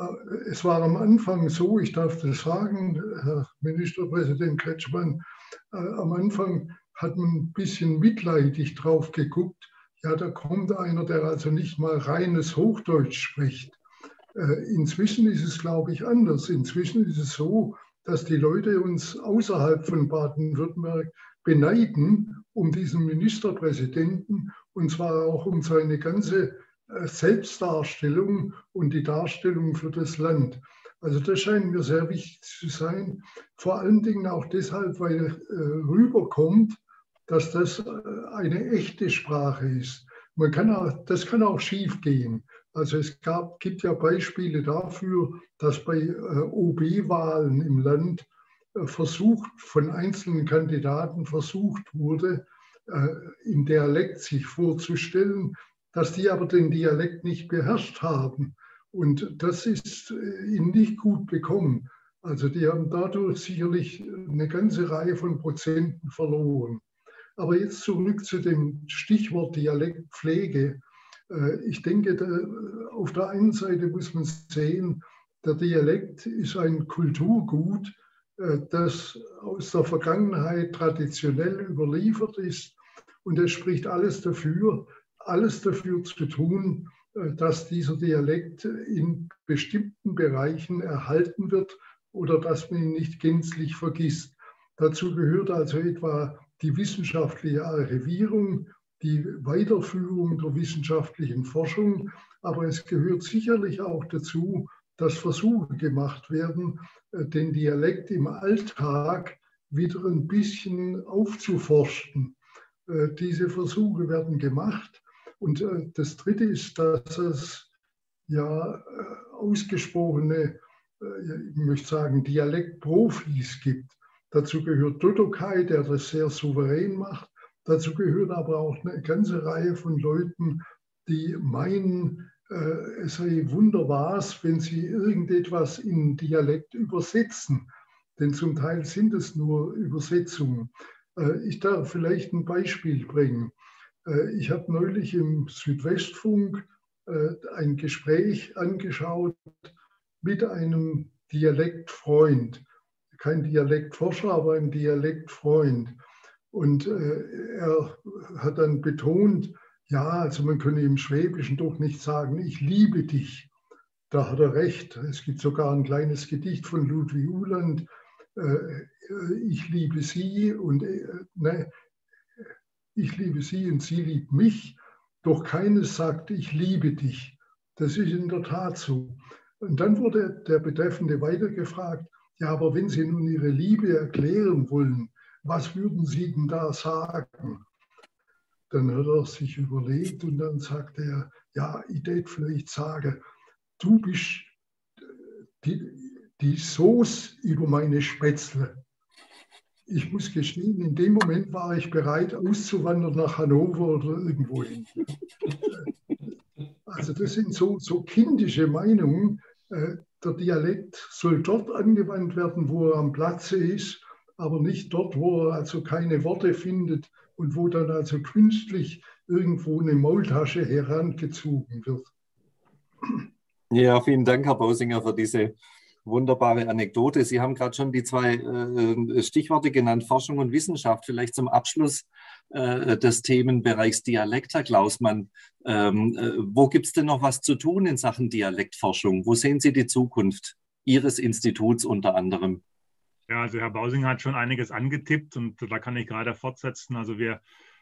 Es war am Anfang so, ich darf das sagen, Herr Ministerpräsident Kretschmann, äh, am Anfang hat man ein bisschen mitleidig drauf geguckt. Ja, da kommt einer, der also nicht mal reines Hochdeutsch spricht. Äh, inzwischen ist es, glaube ich, anders. Inzwischen ist es so, dass die Leute uns außerhalb von Baden-Württemberg beneiden um diesen Ministerpräsidenten, und zwar auch um seine ganze Selbstdarstellung und die Darstellung für das Land. Also das scheint mir sehr wichtig zu sein, vor allen Dingen auch deshalb, weil äh, rüberkommt, dass das äh, eine echte Sprache ist. Man kann auch, das kann auch schief gehen. Also es gab, gibt ja Beispiele dafür, dass bei äh, O B-Wahlen im Land äh, versucht, von einzelnen Kandidaten versucht wurde, äh, im Dialekt sich vorzustellen, dass die aber den Dialekt nicht beherrscht haben. Und das ist ihnen nicht gut bekommen. Also die haben dadurch sicherlich eine ganze Reihe von Prozenten verloren. Aber jetzt zurück zu dem Stichwort Dialektpflege. Ich denke, auf der einen Seite muss man sehen, der Dialekt ist ein Kulturgut, das aus der Vergangenheit traditionell überliefert ist. Und es spricht alles dafür, alles dafür zu tun, dass dieser Dialekt in bestimmten Bereichen erhalten wird oder dass man ihn nicht gänzlich vergisst. Dazu gehört also etwa die wissenschaftliche Archivierung, die Weiterführung der wissenschaftlichen Forschung, aber es gehört sicherlich auch dazu, dass Versuche gemacht werden, den Dialekt im Alltag wieder ein bisschen aufzuforsten. Diese Versuche werden gemacht. Und das Dritte ist, dass es ja ausgesprochene, ich möchte sagen, Dialektprofis gibt. Dazu gehört Dodokay, der das sehr souverän macht. Dazu gehört aber auch eine ganze Reihe von Leuten, die meinen, es sei wunderbar, wenn sie irgendetwas in Dialekt übersetzen. Denn zum Teil sind es nur Übersetzungen. Ich darf vielleicht ein Beispiel bringen. Ich habe neulich im Südwestfunk ein Gespräch angeschaut mit einem Dialektfreund. Kein Dialektforscher, aber ein Dialektfreund. Und er hat dann betont, ja, also man könne im Schwäbischen doch nicht sagen, ich liebe dich. Da hat er recht. Es gibt sogar ein kleines Gedicht von Ludwig Uhland, ich liebe sie und ne, ich liebe sie und sie liebt mich, doch keines sagt, ich liebe dich. Das ist in der Tat so. Und dann wurde der Betreffende weitergefragt, ja, aber wenn Sie nun Ihre Liebe erklären wollen, was würden Sie denn da sagen? Dann hat er sich überlegt und dann sagte er, ja, ich würde vielleicht sagen, du bist die, die Sauce über meine Spätzle. Ich muss gestehen, in dem Moment war ich bereit, auszuwandern nach Hannover oder irgendwo hin. Also das sind so, so kindische Meinungen. Der Dialekt soll dort angewandt werden, wo er am Platze ist, aber nicht dort, wo er also keine Worte findet und wo dann also künstlich irgendwo eine Maultasche herangezogen wird. Ja, vielen Dank, Herr Bausinger, für diese wunderbare Anekdote. Sie haben gerade schon die zwei äh, Stichworte genannt, Forschung und Wissenschaft. Vielleicht zum Abschluss äh, des Themenbereichs Dialekt, Herr Klausmann. Ähm, äh, wo gibt es denn noch was zu tun in Sachen Dialektforschung? Wo sehen Sie die Zukunft Ihres Instituts unter anderem? Ja, also Herr Bausinger hat schon einiges angetippt und da kann ich gerade fortsetzen. Also wir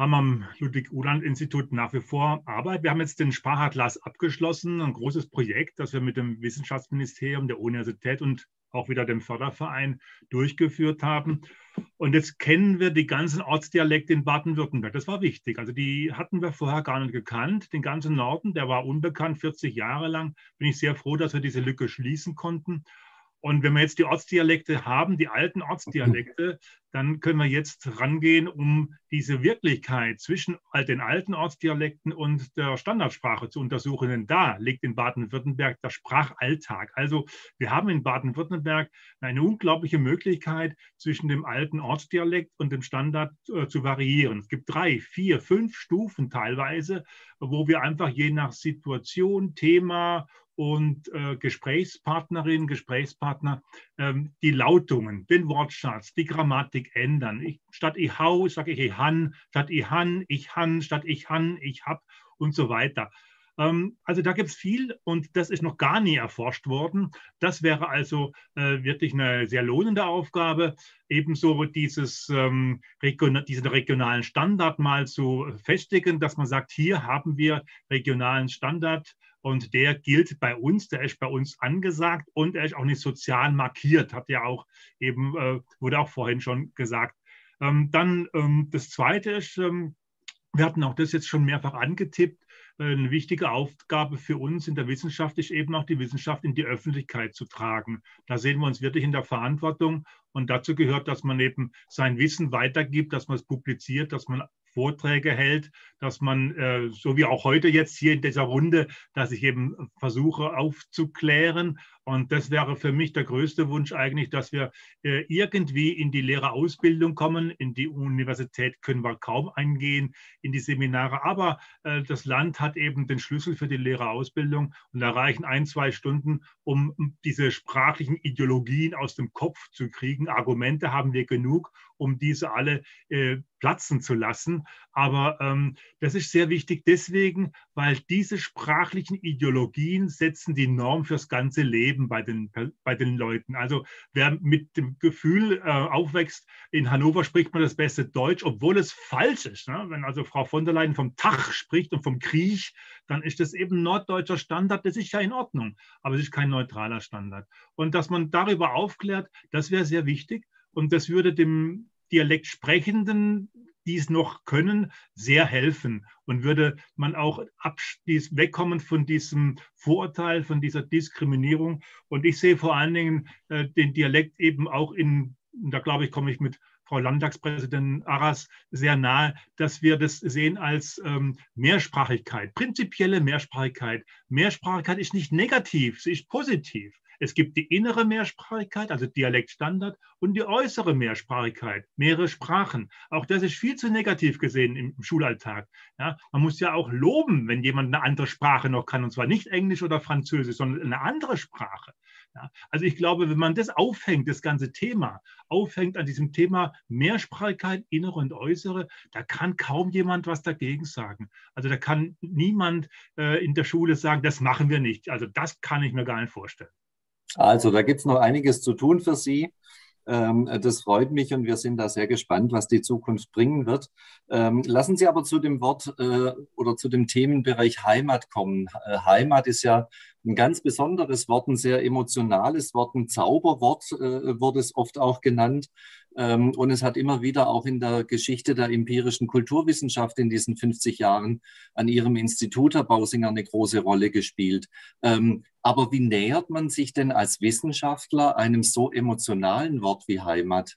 haben am Ludwig-Uhland-Institut nach wie vor Arbeit. Wir haben jetzt den Sprachatlas abgeschlossen, ein großes Projekt, das wir mit dem Wissenschaftsministerium der Universität und auch wieder dem Förderverein durchgeführt haben. Und jetzt kennen wir die ganzen Ortsdialekte in Baden-Württemberg. Das war wichtig. Also die hatten wir vorher gar nicht gekannt. Den ganzen Norden, der war unbekannt, vierzig Jahre lang. Bin ich sehr froh, dass wir diese Lücke schließen konnten. Und wenn wir jetzt die Ortsdialekte haben, die alten Ortsdialekte, dann können wir jetzt rangehen, um diese Wirklichkeit zwischen den alten Ortsdialekten und der Standardsprache zu untersuchen. Denn da liegt in Baden-Württemberg der Sprachalltag. Also wir haben in Baden-Württemberg eine unglaubliche Möglichkeit, zwischen dem alten Ortsdialekt und dem Standard äh, zu variieren. Es gibt drei, vier, fünf Stufen teilweise, wo wir einfach je nach Situation, Thema und äh, Gesprächspartnerin, Gesprächspartner ähm, die Lautungen, den Wortschatz, die Grammatik ändern. Ich, statt ich hau, sage ich ich han, statt ich han, ich han, statt ich han, ich hab und so weiter. Ähm, also da gibt es viel und das ist noch gar nie erforscht worden. Das wäre also äh, wirklich eine sehr lohnende Aufgabe, ebenso dieses, ähm, region, diesen regionalen Standard mal zu festigen, dass man sagt, hier haben wir regionalen Standard. Und der gilt bei uns, der ist bei uns angesagt und er ist auch nicht sozial markiert, hat ja auch eben, äh, wurde auch vorhin schon gesagt. Ähm, dann ähm, das Zweite ist, ähm, wir hatten auch das jetzt schon mehrfach angetippt, äh, eine wichtige Aufgabe für uns in der Wissenschaft ist eben auch die Wissenschaft in die Öffentlichkeit zu tragen. Da sehen wir uns wirklich in der Verantwortung und dazu gehört, dass man eben sein Wissen weitergibt, dass man es publiziert, dass man Vorträge hält, dass man, äh, so wie auch heute jetzt hier in dieser Runde, dass ich eben versuche aufzuklären. Und das wäre für mich der größte Wunsch eigentlich, dass wir äh, irgendwie in die Lehrerausbildung kommen. In die Universität können wir kaum eingehen, in die Seminare. Aber äh, das Land hat eben den Schlüssel für die Lehrerausbildung und da reichen ein, zwei Stunden, um diese sprachlichen Ideologien aus dem Kopf zu kriegen. Argumente haben wir genug, um diese alle äh, platzen zu lassen. Aber ähm, das ist sehr wichtig deswegen, weil diese sprachlichen Ideologien setzen die Norm fürs ganze Leben bei den, bei den Leuten. Also wer mit dem Gefühl äh, aufwächst, in Hannover spricht man das beste Deutsch, obwohl es falsch ist. Ne? Wenn also Frau von der Leyen vom Tach spricht und vom Kriech, dann ist das eben norddeutscher Standard. Das ist ja in Ordnung, aber es ist kein neutraler Standard. Und dass man darüber aufklärt, das wäre sehr wichtig und das würde dem Dialektsprechenden, die es noch können, sehr helfen und würde man auch wegkommen von diesem Vorurteil, von dieser Diskriminierung. Und ich sehe vor allen Dingen äh, den Dialekt eben auch in, da glaube ich, komme ich mit Frau Landtagspräsidentin Arras sehr nahe, dass wir das sehen als ähm, Mehrsprachigkeit, prinzipielle Mehrsprachigkeit. Mehrsprachigkeit ist nicht negativ, sie ist positiv. Es gibt die innere Mehrsprachigkeit, also Dialektstandard, und die äußere Mehrsprachigkeit, mehrere Sprachen. Auch das ist viel zu negativ gesehen im Schulalltag. Ja, man muss ja auch loben, wenn jemand eine andere Sprache noch kann, und zwar nicht Englisch oder Französisch, sondern eine andere Sprache. Ja, also ich glaube, wenn man das aufhängt, das ganze Thema, aufhängt an diesem Thema Mehrsprachigkeit, innere und äußere, da kann kaum jemand was dagegen sagen. Also da kann niemand äh, in der Schule sagen, das machen wir nicht. Also das kann ich mir gar nicht vorstellen. Also da gibt es noch einiges zu tun für Sie. Ähm, das freut mich und wir sind da sehr gespannt, was die Zukunft bringen wird. Ähm, lassen Sie aber zu dem Wort äh, oder zu dem Themenbereich Heimat kommen. Äh, Heimat ist ja ein ganz besonderes Wort, ein sehr emotionales Wort, ein Zauberwort äh, wurde es oft auch genannt. Ähm, und es hat immer wieder auch in der Geschichte der empirischen Kulturwissenschaft in diesen fünfzig Jahren an Ihrem Institut, Herr Bausinger, eine große Rolle gespielt. Ähm, aber wie nähert man sich denn als Wissenschaftler einem so emotionalen Wort wie Heimat?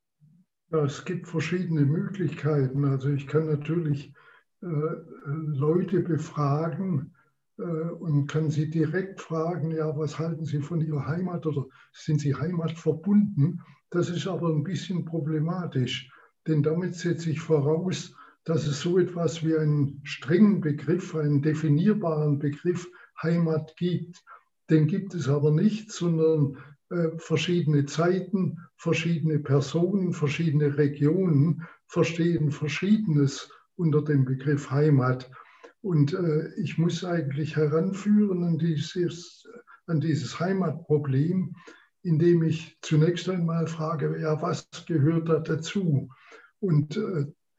Ja, es gibt verschiedene Möglichkeiten. Also ich kann natürlich äh, Leute befragen äh, und kann sie direkt fragen, ja, was halten Sie von Ihrer Heimat oder sind Sie heimatverbunden? Das ist aber ein bisschen problematisch, denn damit setze ich voraus, dass es so etwas wie einen strengen Begriff, einen definierbaren Begriff Heimat gibt. Den gibt es aber nicht, sondern äh, verschiedene Zeiten, verschiedene Personen, verschiedene Regionen verstehen Verschiedenes unter dem Begriff Heimat. Und äh, ich muss eigentlich heranführen an dieses, an dieses Heimatproblem, indem ich zunächst einmal frage, ja, was gehört da dazu? Und äh,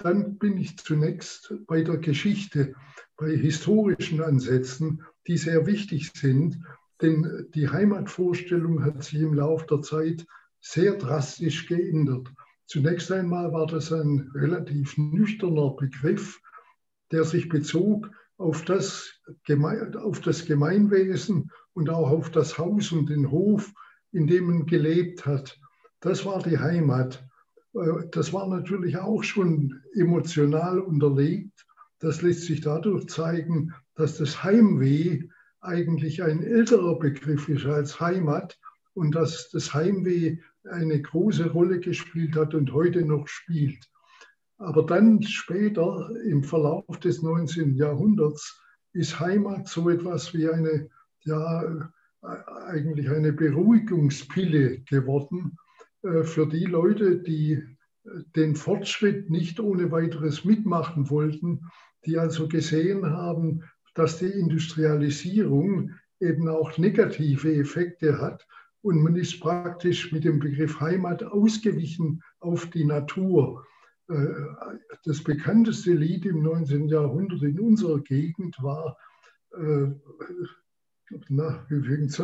dann bin ich zunächst bei der Geschichte, bei historischen Ansätzen, die sehr wichtig sind, denn die Heimatvorstellung hat sich im Laufe der Zeit sehr drastisch geändert. Zunächst einmal war das ein relativ nüchterner Begriff, der sich bezog auf das, auf das Gemeinwesen und auch auf das Haus und den Hof, in dem man gelebt hat. Das war die Heimat. Das war natürlich auch schon emotional unterlegt. Das lässt sich dadurch zeigen, dass das Heimweh eigentlich ein älterer Begriff ist als Heimat und dass das Heimweh eine große Rolle gespielt hat und heute noch spielt. Aber dann später, im Verlauf des neunzehnten Jahrhunderts, ist Heimat so etwas wie eine, ja, eigentlich eine Beruhigungspille geworden für die Leute, die den Fortschritt nicht ohne weiteres mitmachen wollten, die also gesehen haben, dass die Industrialisierung eben auch negative Effekte hat. Und man ist praktisch mit dem Begriff Heimat ausgewichen auf die Natur. Das bekannteste Lied im neunzehnten Jahrhundert in unserer Gegend war, äh, na, wie fängt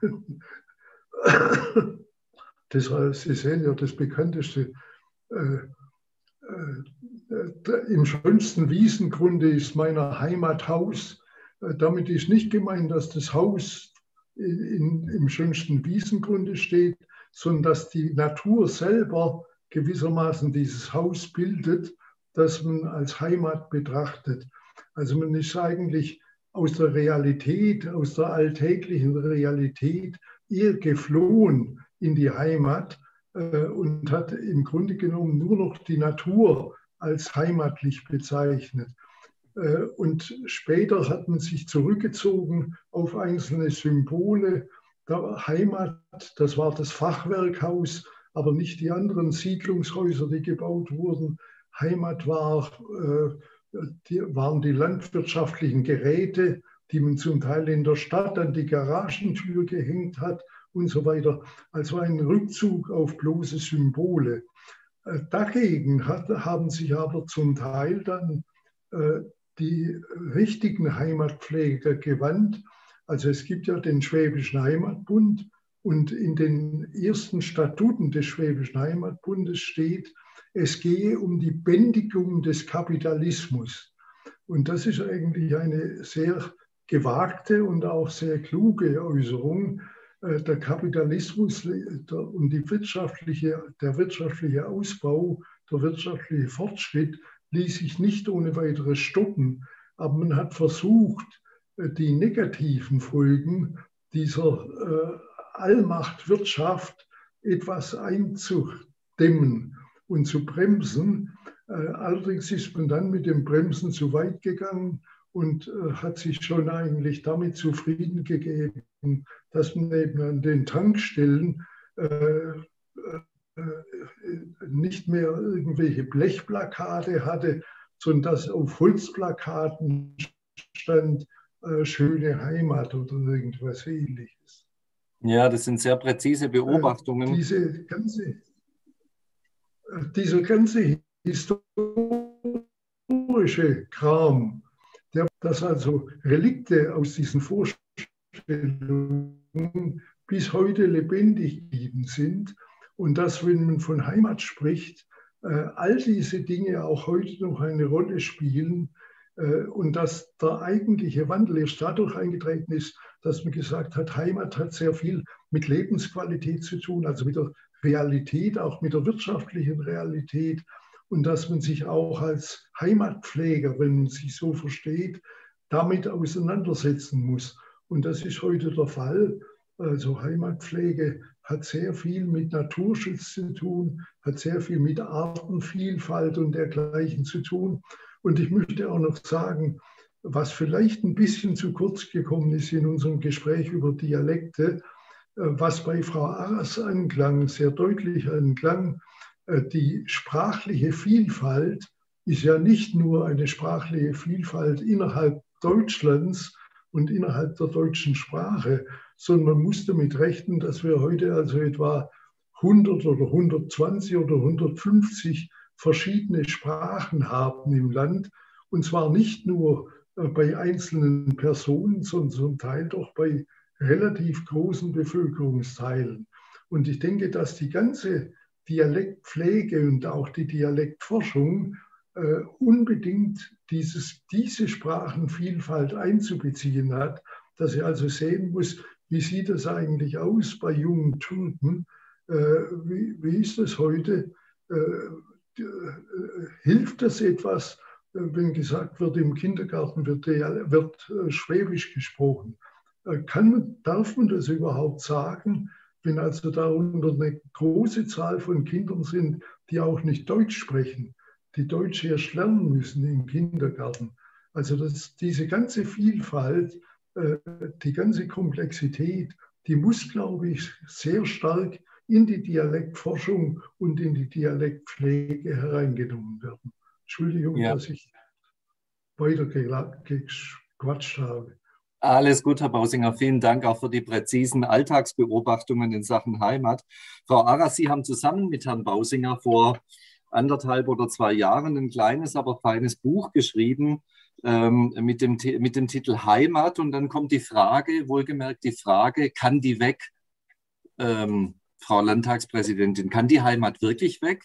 es an? Sie sehen ja, das bekannteste, äh, äh, im schönsten Wiesengrunde ist meiner Heimat Haus. Äh, damit ist nicht gemeint, dass das Haus in, in, im schönsten Wiesengrunde steht, sondern dass die Natur selber gewissermaßen dieses Haus bildet, das man als Heimat betrachtet. Also man ist eigentlich aus der Realität, aus der alltäglichen Realität eher geflohen in die Heimat äh, und hat im Grunde genommen nur noch die Natur als heimatlich bezeichnet. Äh, und später hat man sich zurückgezogen auf einzelne Symbole. Der Heimat, das war das Fachwerkhaus, aber nicht die anderen Siedlungshäuser, die gebaut wurden. Heimat war, äh, die, waren die landwirtschaftlichen Geräte, die man zum Teil in der Stadt an die Garagentür gehängt hat und so weiter. Also ein Rückzug auf bloße Symbole. Äh, dagegen hat, haben sich aber zum Teil dann äh, die richtigen Heimatpfleger gewandt. Also es gibt ja den Schwäbischen Heimatbund. Und in den ersten Statuten des Schwäbischen Heimatbundes steht, es gehe um die Bändigung des Kapitalismus. Und das ist eigentlich eine sehr gewagte und auch sehr kluge Äußerung. Der Kapitalismus und die wirtschaftliche, der wirtschaftliche Ausbau, der wirtschaftliche Fortschritt ließ sich nicht ohne weiteres stoppen. Aber man hat versucht, die negativen Folgen dieser äh, Allmachtwirtschaft etwas einzudämmen und zu bremsen. Allerdings ist man dann mit dem Bremsen zu weit gegangen und hat sich schon eigentlich damit zufrieden gegeben, dass man eben an den Tankstellen nicht mehr irgendwelche Blechplakate hatte, sondern dass auf Holzplakaten stand, schöne Heimat oder irgendwas Ähnliches. Ja, das sind sehr präzise Beobachtungen. Äh, diese ganze, dieser ganze historische Kram, der, dass also Relikte aus diesen Vorstellungen bis heute lebendig geblieben sind und dass, wenn man von Heimat spricht, äh, all diese Dinge auch heute noch eine Rolle spielen, und dass der eigentliche Wandel erst dadurch eingetreten ist, dass man gesagt hat, Heimat hat sehr viel mit Lebensqualität zu tun, also mit der Realität, auch mit der wirtschaftlichen Realität und dass man sich auch als Heimatpfleger, wenn man sich so versteht, damit auseinandersetzen muss. Und das ist heute der Fall. Also Heimatpflege hat sehr viel mit Naturschutz zu tun, hat sehr viel mit Artenvielfalt und dergleichen zu tun. Und ich möchte auch noch sagen, was vielleicht ein bisschen zu kurz gekommen ist in unserem Gespräch über Dialekte, was bei Frau Arras anklang, sehr deutlich anklang, die sprachliche Vielfalt ist ja nicht nur eine sprachliche Vielfalt innerhalb Deutschlands und innerhalb der deutschen Sprache, sondern man muss damit rechnen, dass wir heute also etwa hundert oder hundertzwanzig oder hundertfünfzig verschiedene Sprachen haben im Land. Und zwar nicht nur bei einzelnen Personen, sondern zum Teil doch bei relativ großen Bevölkerungsteilen. Und ich denke, dass die ganze Dialektpflege und auch die Dialektforschung äh, unbedingt dieses, diese Sprachenvielfalt einzubeziehen hat, dass sie also sehen muss, wie sieht es eigentlich aus bei jungen Türken, äh, wie, wie ist es heute, äh, hilft das etwas, wenn gesagt wird, im Kindergarten wird, der, wird äh, Schwäbisch gesprochen. Äh, kann man, darf man das überhaupt sagen, wenn also darunter eine große Zahl von Kindern sind, die auch nicht Deutsch sprechen, die Deutsch erst lernen müssen im Kindergarten? Also das, diese ganze Vielfalt, äh, die ganze Komplexität, die muss, glaube ich, sehr stark in die Dialektforschung und in die Dialektpflege hereingenommen werden. Entschuldigung, ja, dass ich weiter gequatscht habe. Alles gut, Herr Bausinger. Vielen Dank auch für die präzisen Alltagsbeobachtungen in Sachen Heimat. Frau Arras, Sie haben zusammen mit Herrn Bausinger vor anderthalb oder zwei Jahren ein kleines, aber feines Buch geschrieben ähm, mit, dem, mit dem Titel Heimat. Und dann kommt die Frage, wohlgemerkt die Frage, kann die weg, ähm, Frau Landtagspräsidentin, kann die Heimat wirklich weg?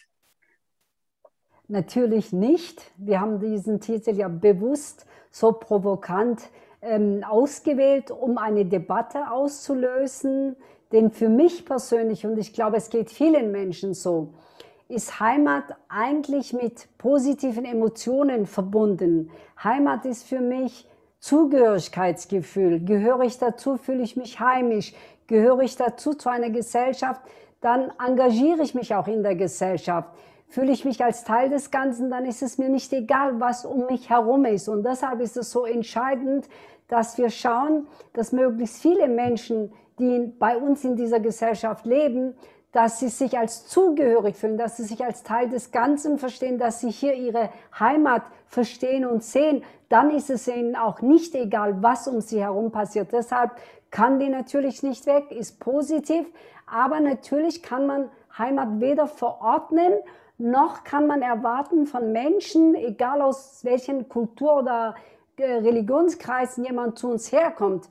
Natürlich nicht. Wir haben diesen Titel ja bewusst so provokant ähm, ausgewählt, um eine Debatte auszulösen. Denn für mich persönlich, und ich glaube, es geht vielen Menschen so, ist Heimat eigentlich mit positiven Emotionen verbunden. Heimat ist für mich Zugehörigkeitsgefühl. Gehöre ich dazu, fühle ich mich heimisch. Gehöre ich dazu zu einer Gesellschaft, dann engagiere ich mich auch in der Gesellschaft. Fühle ich mich als Teil des Ganzen, dann ist es mir nicht egal, was um mich herum ist. Und deshalb ist es so entscheidend, dass wir schauen, dass möglichst viele Menschen, die bei uns in dieser Gesellschaft leben, dass sie sich als zugehörig fühlen, dass sie sich als Teil des Ganzen verstehen, dass sie hier ihre Heimat verstehen und sehen. Dann ist es ihnen auch nicht egal, was um sie herum passiert. Deshalb kann die natürlich nicht weg, ist positiv. Aber natürlich kann man Heimat weder verordnen, noch kann man erwarten von Menschen, egal aus welchen Kultur- oder Religionskreisen jemand zu uns herkommt,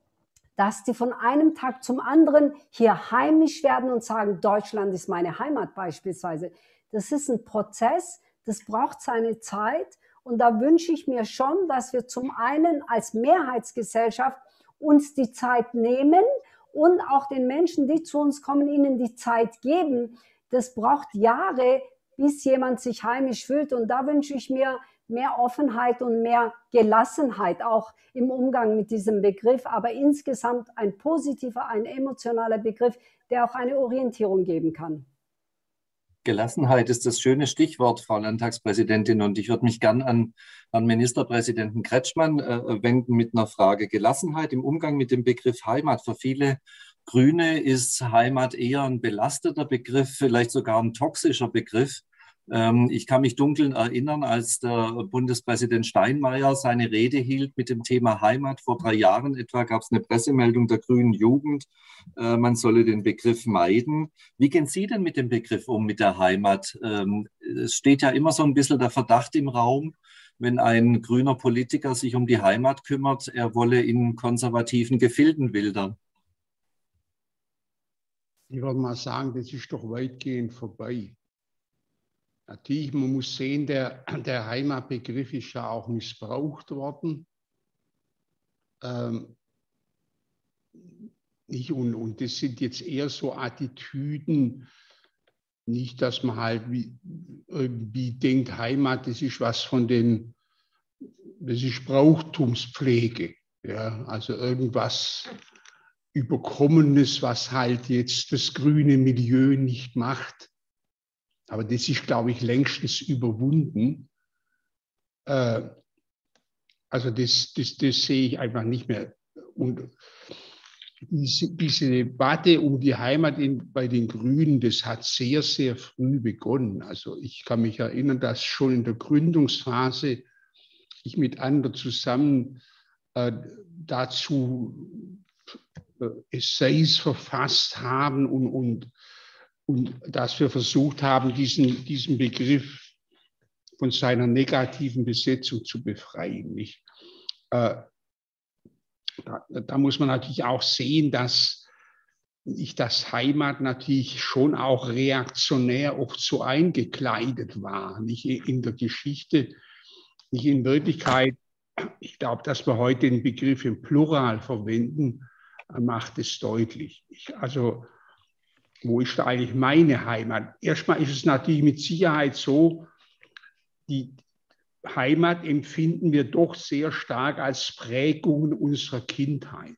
dass die von einem Tag zum anderen hier heimisch werden und sagen, Deutschland ist meine Heimat beispielsweise. Das ist ein Prozess, das braucht seine Zeit. Und da wünsche ich mir schon, dass wir zum einen als Mehrheitsgesellschaft uns die Zeit nehmen und auch den Menschen, die zu uns kommen, ihnen die Zeit geben. Das braucht Jahre, bis jemand sich heimisch fühlt. Und da wünsche ich mir mehr Offenheit und mehr Gelassenheit auch im Umgang mit diesem Begriff, aber insgesamt ein positiver, ein emotionaler Begriff, der auch eine Orientierung geben kann. Gelassenheit ist das schöne Stichwort, Frau Landtagspräsidentin. Und ich würde mich gern an Herrn Ministerpräsidenten Kretschmann äh, wenden mit einer Frage. Gelassenheit im Umgang mit dem Begriff Heimat. Für viele Grüne ist Heimat eher ein belasteter Begriff, vielleicht sogar ein toxischer Begriff. Ähm, ich kann mich dunkel erinnern, als der Bundespräsident Steinmeier seine Rede hielt mit dem Thema Heimat. Vor drei Jahren etwa gab es eine Pressemeldung der Grünen Jugend, äh, man solle den Begriff meiden. Wie gehen Sie denn mit dem Begriff um, mit der Heimat? Ähm, es steht ja immer so ein bisschen der Verdacht im Raum, wenn ein grüner Politiker sich um die Heimat kümmert, er wolle in konservativen Gefilden wildern. Ich würde mal sagen, das ist doch weitgehend vorbei. Natürlich, man muss sehen, der, der Heimatbegriff ist ja auch missbraucht worden. Ähm, nicht, und, und das sind jetzt eher so Attitüden, nicht, dass man halt wie, irgendwie denkt, Heimat, das ist was von den, das ist Brauchtumspflege. Ja, also irgendwas Überkommenes, was halt jetzt das grüne Milieu nicht macht. Aber das ist, glaube ich, längstens überwunden. Äh, also das, das, das sehe ich einfach nicht mehr. Und diese, diese Debatte um die Heimat in, bei den Grünen, das hat sehr, sehr früh begonnen. Also ich kann mich erinnern, dass schon in der Gründungsphase ich mit anderen zusammen äh, dazu äh, Essays verfasst haben und, und, und dass wir versucht haben, diesen, diesen Begriff von seiner negativen Besetzung zu befreien. Nicht? Äh, da, da muss man natürlich auch sehen, dass ich das Heimat natürlich schon auch reaktionär oft so eingekleidet war, nicht in der Geschichte, nicht in Wirklichkeit. Ich glaube, dass wir heute den Begriff im Plural verwenden, macht es deutlich. Ich, also, wo ist da eigentlich meine Heimat? Erstmal ist es natürlich mit Sicherheit so, die Heimat empfinden wir doch sehr stark als Prägungen unserer Kindheit.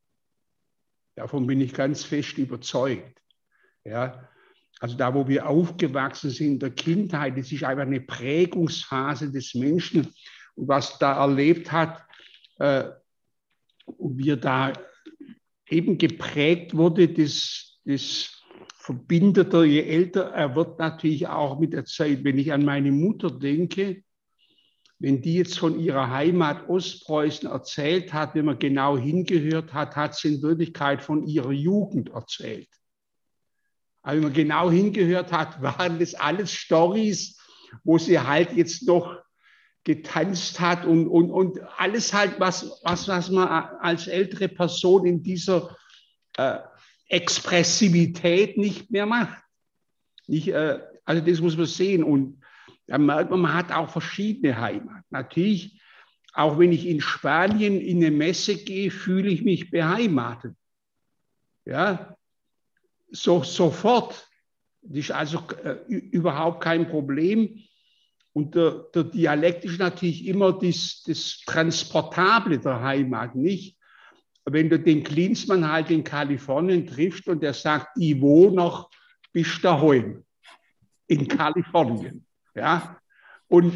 Davon bin ich ganz fest überzeugt. Ja, also da, wo wir aufgewachsen sind in der Kindheit, das ist einfach eine Prägungsphase des Menschen. Und was da erlebt hat, äh, und wie er da eben geprägt wurde, das, das verbindet er, je älter er wird, natürlich auch mit der Zeit. Wenn ich an meine Mutter denke, wenn die jetzt von ihrer Heimat Ostpreußen erzählt hat, wenn man genau hingehört hat, hat sie in Wirklichkeit von ihrer Jugend erzählt. Aber wenn man genau hingehört hat, waren das alles Storys, wo sie halt jetzt noch getanzt hat und, und, und alles halt, was, was, was man als ältere Person in dieser äh, Expressivität nicht mehr macht. Nicht, äh, also das muss man sehen. Und da merkt man, man hat auch verschiedene Heimat. Natürlich, auch wenn ich in Spanien in eine Messe gehe, fühle ich mich beheimatet. Ja, so, sofort. Das ist also äh, überhaupt kein Problem. Und der, der Dialekt ist natürlich immer das, das Transportable der Heimat, nicht? Wenn du den Klinsmann halt in Kalifornien triffst und der sagt, ich wohne noch bis daheim in Kalifornien. Ja? Und,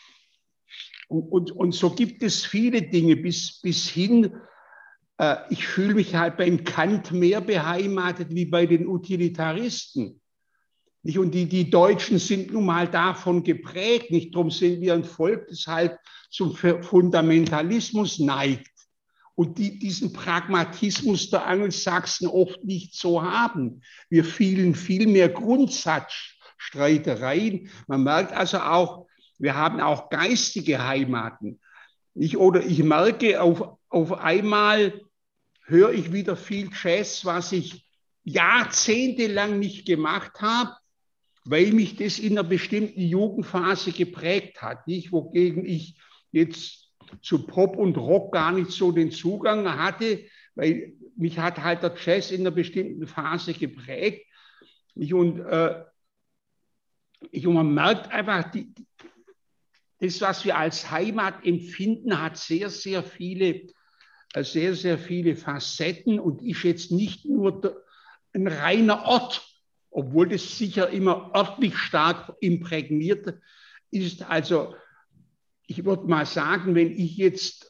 und, und so gibt es viele Dinge bis, bis hin, äh, ich fühle mich halt beim Kant mehr beheimatet wie bei den Utilitaristen. Nicht? Und die, die Deutschen sind nun mal davon geprägt, nicht? Darum sind wir ein Volk, das halt zum Fundamentalismus neigt und die diesen Pragmatismus der Angelsachsen oft nicht so haben. Wir fielen viel mehr Grundsatzstreitereien. Man merkt also auch, wir haben auch geistige Heimaten. Ich, oder ich merke, auf, auf einmal höre ich wieder viel Jazz, was ich jahrzehntelang nicht gemacht habe, weil mich das in einer bestimmten Jugendphase geprägt hat, nicht? Wogegen ich jetzt zu Pop und Rock gar nicht so den Zugang hatte, weil mich hat halt der Jazz in einer bestimmten Phase geprägt. Nicht? Und, äh, ich, und man merkt einfach, die, das, was wir als Heimat empfinden, hat sehr, sehr viele, sehr, sehr viele Facetten und ist jetzt nicht nur der, ein reiner Ort, obwohl das sicher immer örtlich stark imprägniert ist. Also ich würde mal sagen, wenn ich jetzt,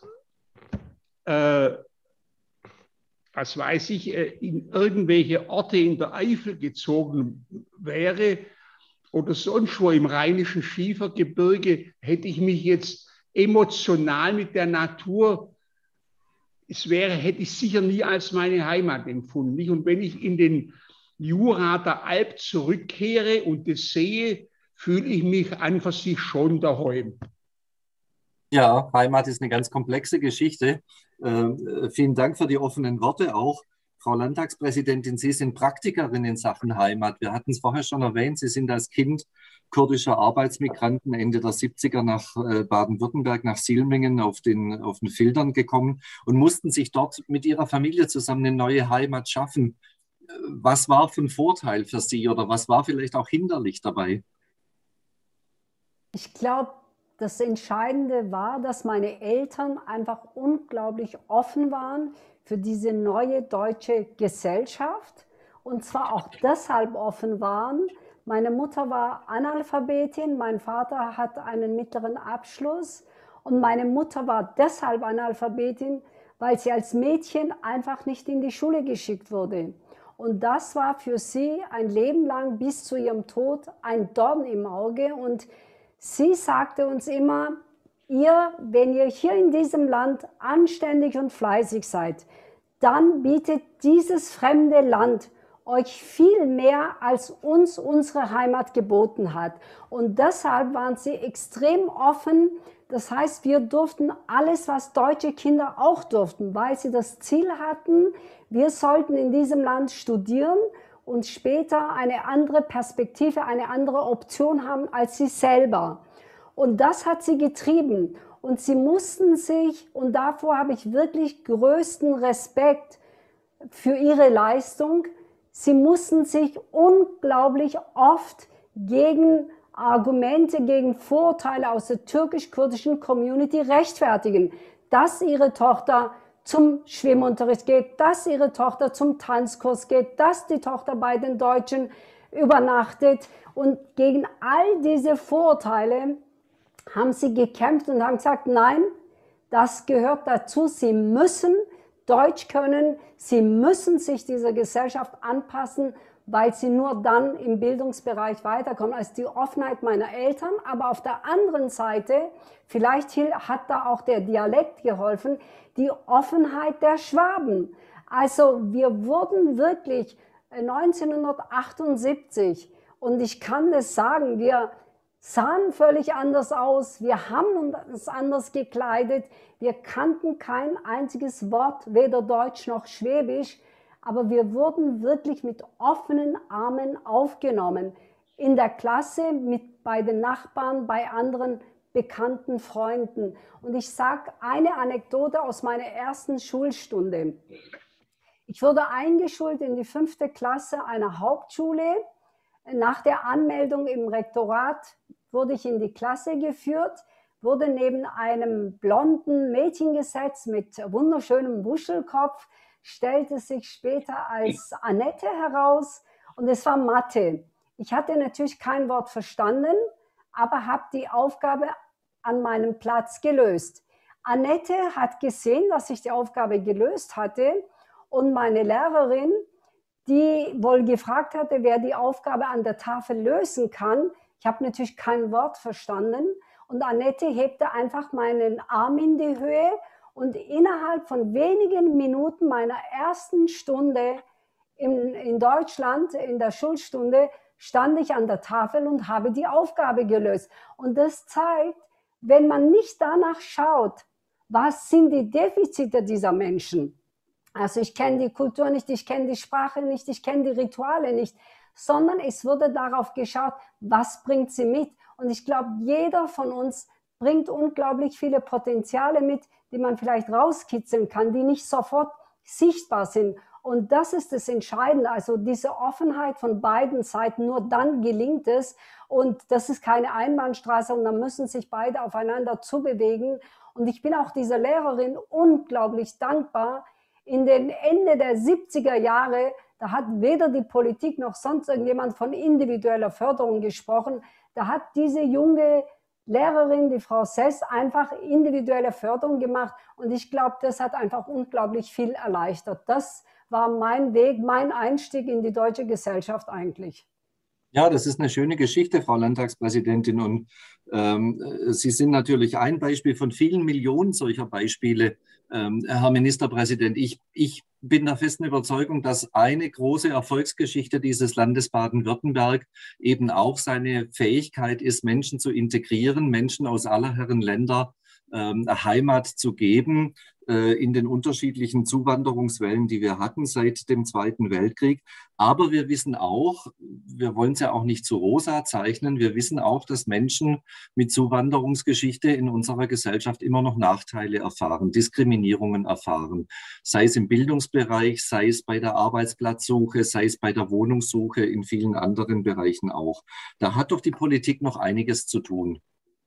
äh, was weiß ich, in irgendwelche Orte in der Eifel gezogen wäre oder sonst wo im Rheinischen Schiefergebirge, hätte ich mich jetzt emotional mit der Natur, es wäre, hätte ich sicher nie als meine Heimat empfunden. Und wenn ich in den Jura der Alp zurückkehre und das sehe, fühle ich mich an für sich schon daheim. Ja, Heimat ist eine ganz komplexe Geschichte. Äh, vielen Dank für die offenen Worte auch. Frau Landtagspräsidentin, Sie sind Praktikerin in Sachen Heimat. Wir hatten es vorher schon erwähnt, Sie sind als Kind kurdischer Arbeitsmigranten Ende der siebziger nach äh, Baden-Württemberg, nach Silmingen auf den, auf den Fildern gekommen und mussten sich dort mit Ihrer Familie zusammen eine neue Heimat schaffen. Was war von Vorteil für Sie oder was war vielleicht auch hinderlich dabei? Ich glaube, das Entscheidende war, dass meine Eltern einfach unglaublich offen waren für diese neue deutsche Gesellschaft und zwar auch deshalb offen waren. Meine Mutter war Analphabetin, mein Vater hat einen mittleren Abschluss und meine Mutter war deshalb Analphabetin, weil sie als Mädchen einfach nicht in die Schule geschickt wurde. Und das war für sie ein Leben lang bis zu ihrem Tod ein Dorn im Auge. Und sie sagte uns immer, ihr, wenn ihr hier in diesem Land anständig und fleißig seid, dann bietet dieses fremde Land euch viel mehr, als uns unsere Heimat geboten hat. Und deshalb waren sie extrem offen. Das heißt, wir durften alles, was deutsche Kinder auch durften, weil sie das Ziel hatten, wir sollten in diesem Land studieren und später eine andere Perspektive, eine andere Option haben als sie selber. Und das hat sie getrieben. Und sie mussten sich, und davor habe ich wirklich größten Respekt für ihre Leistung, sie mussten sich unglaublich oft gegen Argumente, gegen Vorurteile aus der türkisch-kurdischen Community rechtfertigen, dass ihre Tochter zum Schwimmunterricht geht, dass ihre Tochter zum Tanzkurs geht, dass die Tochter bei den Deutschen übernachtet. Und gegen all diese Vorurteile haben sie gekämpft und haben gesagt, nein, das gehört dazu, sie müssen Deutsch können, sie müssen sich dieser Gesellschaft anpassen, weil sie nur dann im Bildungsbereich weiterkommen, als die Offenheit meiner Eltern. Aber auf der anderen Seite, vielleicht hat da auch der Dialekt geholfen, die Offenheit der Schwaben. Also wir wurden wirklich neunzehnhundertachtundsiebzig, und ich kann das sagen, wir sahen völlig anders aus, wir haben uns anders gekleidet, wir kannten kein einziges Wort, weder Deutsch noch Schwäbisch, aber wir wurden wirklich mit offenen Armen aufgenommen. In der Klasse, mit, bei den Nachbarn, bei anderen bekannten Freunden. Und ich sage eine Anekdote aus meiner ersten Schulstunde. Ich wurde eingeschult in die fünfte Klasse einer Hauptschule. Nach der Anmeldung im Rektorat wurde ich in die Klasse geführt, wurde neben einem blonden Mädchen gesetzt mit wunderschönem Wuschelkopf, stellte sich später als Annette heraus, und es war Mathe. Ich hatte natürlich kein Wort verstanden, aber habe die Aufgabe an meinem Platz gelöst. Annette hat gesehen, dass ich die Aufgabe gelöst hatte, und meine Lehrerin, die wohl gefragt hatte, wer die Aufgabe an der Tafel lösen kann. Ich habe natürlich kein Wort verstanden, und Annette hebte einfach meinen Arm in die Höhe, und innerhalb von wenigen Minuten meiner ersten Stunde in, in Deutschland, in der Schulstunde, stand ich an der Tafel und habe die Aufgabe gelöst. Und das zeigt, wenn man nicht danach schaut, was sind die Defizite dieser Menschen. Also ich kenne die Kultur nicht, ich kenne die Sprache nicht, ich kenne die Rituale nicht, sondern es wurde darauf geschaut, was bringt sie mit. Und ich glaube, jeder von uns bringt unglaublich viele Potenziale mit, die man vielleicht rauskitzeln kann, die nicht sofort sichtbar sind. Und das ist das Entscheidende, also diese Offenheit von beiden Seiten, nur dann gelingt es. Und das ist keine Einbahnstraße, und da müssen sich beide aufeinander zubewegen. Und ich bin auch dieser Lehrerin unglaublich dankbar. In den Ende der siebziger Jahre, da hat weder die Politik noch sonst irgendjemand von individueller Förderung gesprochen. Da hat diese junge Lehrerin, die Frau Sess, einfach individuelle Förderung gemacht. Und ich glaube, das hat einfach unglaublich viel erleichtert. Das war mein Weg, mein Einstieg in die deutsche Gesellschaft eigentlich. Ja, das ist eine schöne Geschichte, Frau Landtagspräsidentin. Und ähm, Sie sind natürlich ein Beispiel von vielen Millionen solcher Beispiele, ähm, Herr Ministerpräsident. Ich, ich bin der festen Überzeugung, dass eine große Erfolgsgeschichte dieses Landes Baden-Württemberg eben auch seine Fähigkeit ist, Menschen zu integrieren, Menschen aus aller Herren Länder ähm, Heimat zu geben, äh, in den unterschiedlichen Zuwanderungswellen, die wir hatten seit dem Zweiten Weltkrieg. Aber wir wissen auch, wir wollen es ja auch nicht zu rosa zeichnen, wir wissen auch, dass Menschen mit Zuwanderungsgeschichte in unserer Gesellschaft immer noch Nachteile erfahren, Diskriminierungen erfahren, sei es im Bildungsbereich, sei es bei der Arbeitsplatzsuche, sei es bei der Wohnungssuche, in vielen anderen Bereichen auch. Da hat doch die Politik noch einiges zu tun.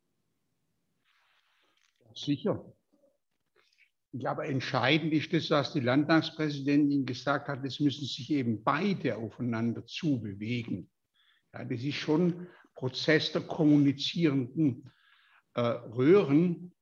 Sicher. Ich glaube, entscheidend ist das, was die Landtagspräsidentin gesagt hat, es müssen sich eben beide aufeinander zubewegen. Ja, das ist schon ein Prozess der kommunizierenden äh, Röhren.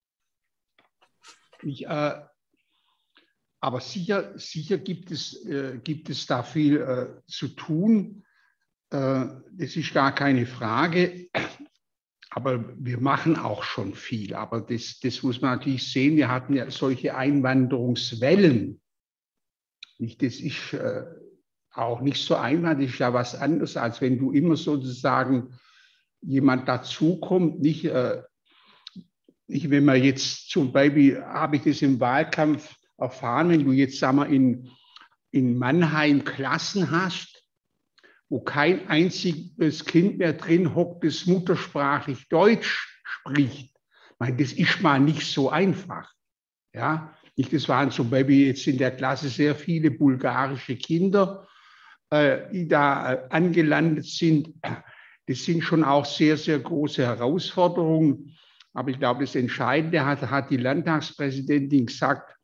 Ich, äh, aber sicher, sicher gibt es, äh, gibt es da viel äh, zu tun. Äh, das ist gar keine Frage. Aber wir machen auch schon viel. Aber das, das muss man natürlich sehen. Wir hatten ja solche Einwanderungswellen. Nicht, das ist, auch nicht so einfach. Das ist ja was anderes, als wenn du immer sozusagen jemand dazukommt. Nicht, äh, nicht, wenn man jetzt zum Beispiel, habe ich das im Wahlkampf erfahren, wenn du jetzt, sagen wir, in, in Mannheim Klassen hast, wo kein einziges Kind mehr drin hockt, das muttersprachlich Deutsch spricht. Ich meine, das ist mal nicht so einfach. Ja, nicht, das waren zum Beispiel jetzt in der Klasse sehr viele bulgarische Kinder, äh, die da äh, angelandet sind. Das sind schon auch sehr, sehr große Herausforderungen. Aber ich glaube, das Entscheidende hat, hat die Landtagspräsidentin gesagt,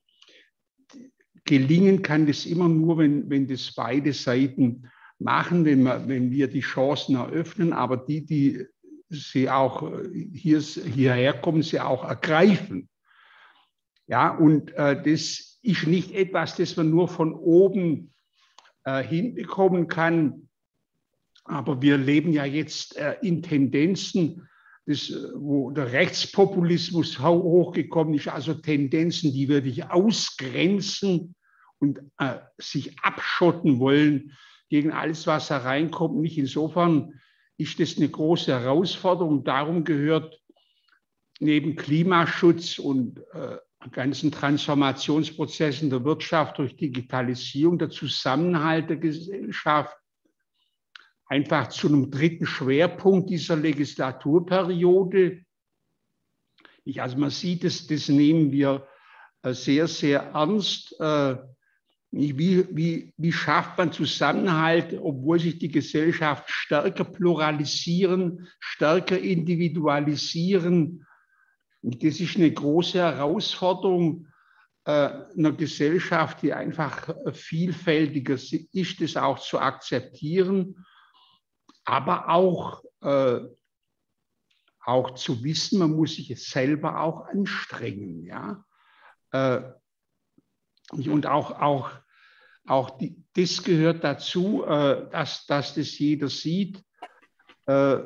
gelingen kann das immer nur, wenn, wenn das beide Seiten machen, wenn, wir, wenn wir die Chancen eröffnen, aber die, die sie auch hier, hierher kommen, sie auch ergreifen. Ja, und äh, das ist nicht etwas, das man nur von oben äh, hinbekommen kann. Aber wir leben ja jetzt äh, in Tendenzen, das, wo der Rechtspopulismus hochgekommen ist, also Tendenzen, die wirklich ausgrenzen und äh, sich abschotten wollen gegen alles, was hereinkommt. Nicht insofern ist das eine große Herausforderung. Darum gehört neben Klimaschutz und äh, ganzen Transformationsprozessen der Wirtschaft durch Digitalisierung, der Zusammenhalt der Gesellschaft einfach zu einem dritten Schwerpunkt dieser Legislaturperiode. Ich, also man sieht, das, das nehmen wir sehr, sehr ernst. Wie, wie, wie schafft man Zusammenhalt, obwohl sich die Gesellschaft stärker pluralisieren, stärker individualisieren? Und das ist eine große Herausforderung äh, einer Gesellschaft, die einfach vielfältiger ist, das auch zu akzeptieren, aber auch, äh, auch zu wissen, man muss sich selber auch anstrengen. Ja? Äh, und auch, auch, auch die, das gehört dazu, äh, dass, dass das jeder sieht. Äh,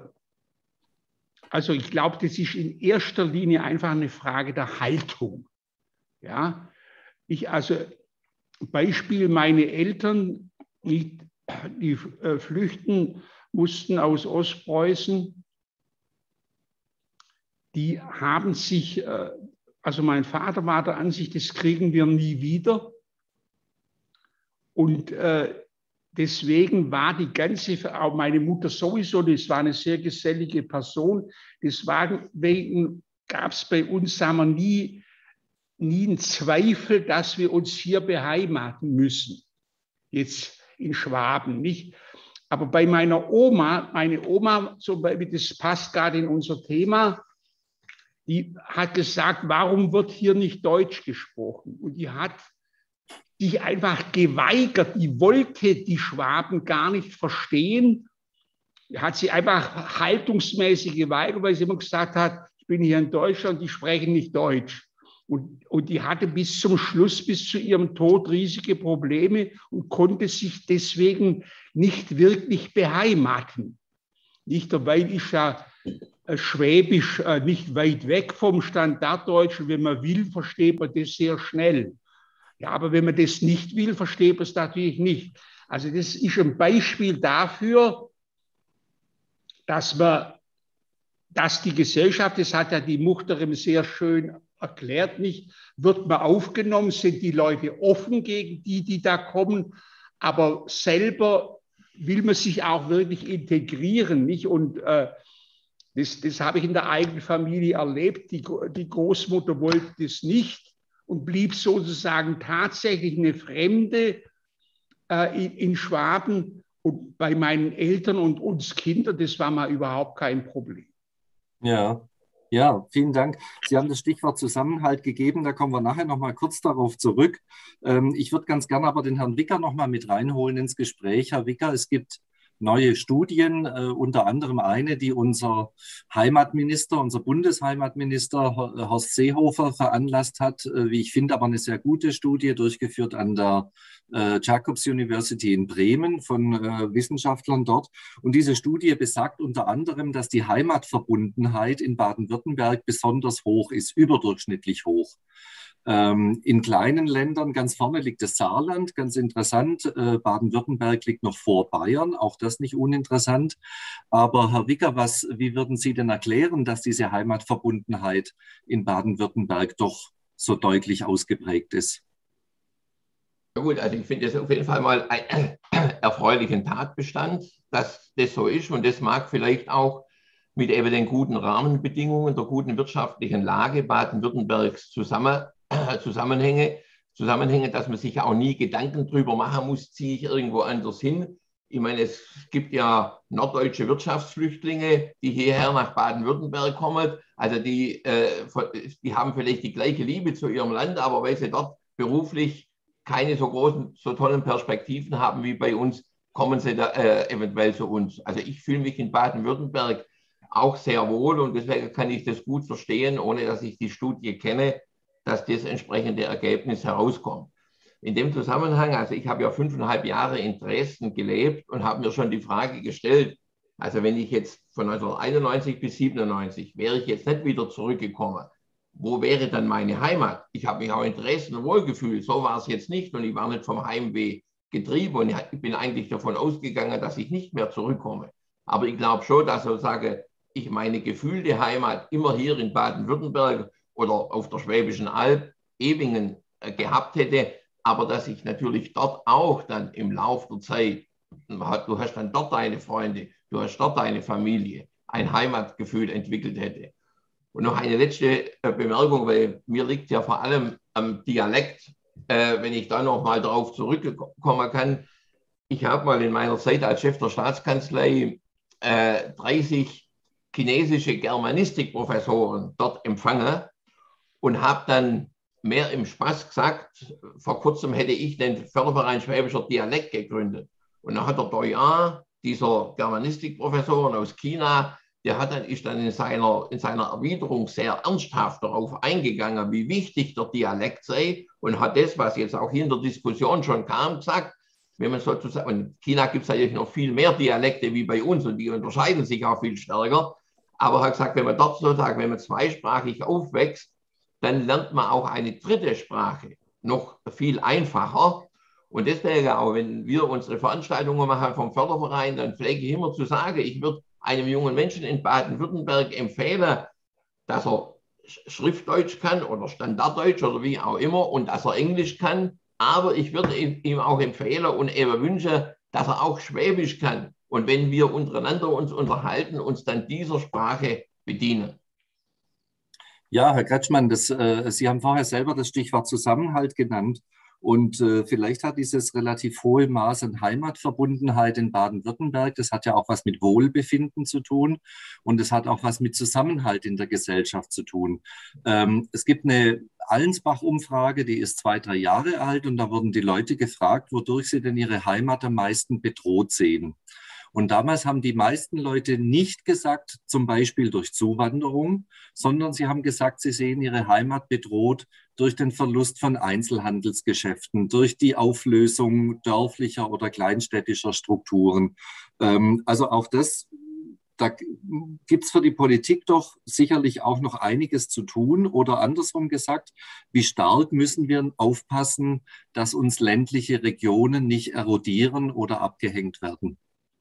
Also ich glaube, das ist in erster Linie einfach eine Frage der Haltung. Ja, ich also Beispiel meine Eltern, die, die äh, flüchten mussten aus Ostpreußen, die haben sich, äh, also mein Vater war der Ansicht, das kriegen wir nie wieder. Und äh, deswegen war die ganze, auch meine Mutter sowieso, das war eine sehr gesellige Person, deswegen gab es bei uns, sagen wir, nie, nie einen Zweifel, dass wir uns hier beheimaten müssen, jetzt in Schwaben, nicht? Aber bei meiner Oma, meine Oma, zum Beispiel, das passt gerade in unser Thema, die hat gesagt, warum wird hier nicht Deutsch gesprochen? Und die hat sich einfach geweigert, die wollte die Schwaben gar nicht verstehen. Die hat sie einfach haltungsmäßig geweigert, weil sie immer gesagt hat, ich bin hier in Deutschland, die sprechen nicht Deutsch. Und, und die hatte bis zum Schluss, bis zu ihrem Tod riesige Probleme und konnte sich deswegen nicht wirklich beheimaten. Nicht dabei ist ja äh, Schwäbisch äh, nicht weit weg vom Standarddeutschen. Wenn man will, versteht man das sehr schnell. Ja, aber wenn man das nicht will, versteht man es natürlich nicht. Also das ist ein Beispiel dafür, dass man, dass die Gesellschaft, das hat ja die Muchterem sehr schön erklärt, nicht, wird man aufgenommen, sind die Leute offen gegen die, die da kommen, aber selber will man sich auch wirklich integrieren, nicht? Und äh, das, das habe ich in der eigenen Familie erlebt. Die, die Großmutter wollte das nicht und blieb sozusagen tatsächlich eine Fremde äh, in, in Schwaben. Und bei meinen Eltern und uns Kindern, das war mal überhaupt kein Problem. Ja, ja, vielen Dank. Sie haben das Stichwort Zusammenhalt gegeben, da kommen wir nachher noch mal kurz darauf zurück. Ähm, ich würde ganz gerne aber den Herrn Wicker noch mal mit reinholen ins Gespräch. Herr Wicker, es gibt neue Studien, äh, unter anderem eine, die unser Heimatminister, unser Bundesheimatminister Horst Seehofer veranlasst hat, äh, wie ich finde, aber eine sehr gute Studie, durchgeführt an der äh, Jacobs University in Bremen von äh, Wissenschaftlern dort. Und diese Studie besagt unter anderem, dass die Heimatverbundenheit in Baden-Württemberg besonders hoch ist, überdurchschnittlich hoch. Ähm, in kleinen Ländern ganz vorne liegt das Saarland, ganz interessant. Äh, Baden-Württemberg liegt noch vor Bayern, auch das nicht uninteressant. Aber Herr Wicker, was, wie würden Sie denn erklären, dass diese Heimatverbundenheit in Baden-Württemberg doch so deutlich ausgeprägt ist? Ja gut, also ich finde das auf jeden Fall mal einen erfreulichen Tatbestand, dass das so ist. Und das mag vielleicht auch mit eben den guten Rahmenbedingungen, der guten wirtschaftlichen Lage Baden-Württembergs zusammen, äh, Zusammenhänge, Zusammenhänge, dass man sich auch nie Gedanken darüber machen muss, ziehe ich irgendwo anders hin. Ich meine, es gibt ja norddeutsche Wirtschaftsflüchtlinge, die hierher nach Baden-Württemberg kommen. Also die, äh, die haben vielleicht die gleiche Liebe zu ihrem Land, aber weil sie dort beruflich keine so großen, so tollen Perspektiven haben wie bei uns, kommen sie da, äh, eventuell zu uns. Also ich fühle mich in Baden-Württemberg auch sehr wohl und deswegen kann ich das gut verstehen, ohne dass ich die Studie kenne, dass das entsprechende Ergebnis herauskommt. In dem Zusammenhang, also ich habe ja fünfeinhalb Jahre in Dresden gelebt und habe mir schon die Frage gestellt, also wenn ich jetzt von neunzehnhunderteinundneunzig bis siebenundneunzig, wäre ich jetzt nicht wieder zurückgekommen, wo wäre dann meine Heimat? Ich habe mich auch in Dresden wohlgefühlt, so war es jetzt nicht und ich war nicht vom Heimweh getrieben und ich bin eigentlich davon ausgegangen, dass ich nicht mehr zurückkomme. Aber ich glaube schon, dass sozusagen ich meine gefühlte Heimat immer hier in Baden-Württemberg oder auf der Schwäbischen Alb, Ewingen, äh, gehabt hätte, aber dass ich natürlich dort auch dann im Laufe der Zeit, du hast dann dort deine Freunde, du hast dort deine Familie, ein Heimatgefühl entwickelt hätte. Und noch eine letzte Bemerkung, weil mir liegt ja vor allem am Dialekt, äh, wenn ich da noch mal drauf zurückkommen kann. Ich habe mal in meiner Zeit als Chef der Staatskanzlei äh, dreißig chinesische Germanistikprofessoren dort empfangen und habe dann mehr im Spaß gesagt, vor kurzem hätte ich den Förderverein Schwäbischer Dialekt gegründet. Und dann hat der Doyen, dieser Germanistikprofessor aus China, der hat dann, ist dann in seiner, in seiner Erwiderung sehr ernsthaft darauf eingegangen, wie wichtig der Dialekt sei und hat das, was jetzt auch hier in der Diskussion schon kam, gesagt, wenn man sozusagen, in China gibt es natürlich noch viel mehr Dialekte wie bei uns und die unterscheiden sich auch viel stärker, aber er hat gesagt, wenn man dort sozusagen, wenn man zweisprachig aufwächst, dann lernt man auch eine dritte Sprache noch viel einfacher. Und deswegen auch, wenn wir unsere Veranstaltungen machen vom Förderverein, dann pflege ich immer zu sagen, ich würde einem jungen Menschen in Baden-Württemberg empfehlen, dass er Schriftdeutsch kann oder Standarddeutsch oder wie auch immer und dass er Englisch kann. Aber ich würde ihm auch empfehlen und eben wünschen, dass er auch Schwäbisch kann. Und wenn wir untereinander uns unterhalten, uns dann dieser Sprache bedienen. Ja, Herr Kretschmann, das, äh, Sie haben vorher selber das Stichwort Zusammenhalt genannt. Und äh, vielleicht hat dieses relativ hohe Maß an Heimatverbundenheit in Baden-Württemberg, das hat ja auch was mit Wohlbefinden zu tun und es hat auch was mit Zusammenhalt in der Gesellschaft zu tun. Ähm, es gibt eine Allensbach-Umfrage, die ist zwei, drei Jahre alt und da wurden die Leute gefragt, wodurch sie denn ihre Heimat am meisten bedroht sehen. Und damals haben die meisten Leute nicht gesagt, zum Beispiel durch Zuwanderung, sondern sie haben gesagt, sie sehen ihre Heimat bedroht durch den Verlust von Einzelhandelsgeschäften, durch die Auflösung dörflicher oder kleinstädtischer Strukturen. Ähm, also auch das, da gibt es für die Politik doch sicherlich auch noch einiges zu tun. Oder andersrum gesagt, wie stark müssen wir aufpassen, dass uns ländliche Regionen nicht erodieren oder abgehängt werden?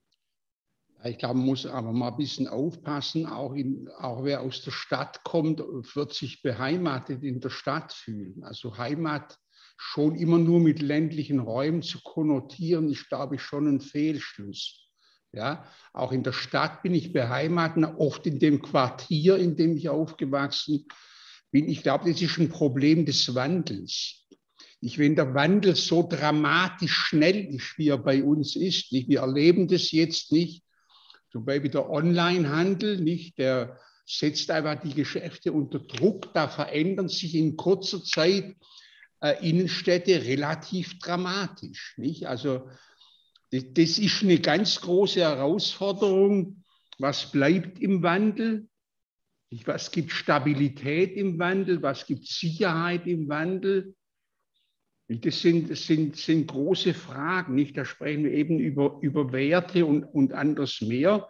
Ich glaube, man muss aber mal ein bisschen aufpassen, auch, in, auch wer aus der Stadt kommt, wird sich beheimatet in der Stadt fühlen. Also Heimat schon immer nur mit ländlichen Räumen zu konnotieren, ist, glaube ich, schon ein Fehlschluss. Ja, auch in der Stadt bin ich beheimatet, oft in dem Quartier, in dem ich aufgewachsen bin. Ich glaube, das ist ein Problem des Wandels. Ich, wenn der Wandel so dramatisch schnell ist, wie er bei uns ist, nicht, wir erleben das jetzt nicht, zum Beispiel der Onlinehandel, nicht, der setzt einfach die Geschäfte unter Druck. Da verändern sich in kurzer Zeit äh, Innenstädte relativ dramatisch. Nicht? Also das, das ist eine ganz große Herausforderung. Was bleibt im Wandel? Was gibt Stabilität im Wandel? Was gibt Sicherheit im Wandel? Das sind, das sind, sind große Fragen, nicht? Da sprechen wir eben über, über Werte und, und anderes mehr.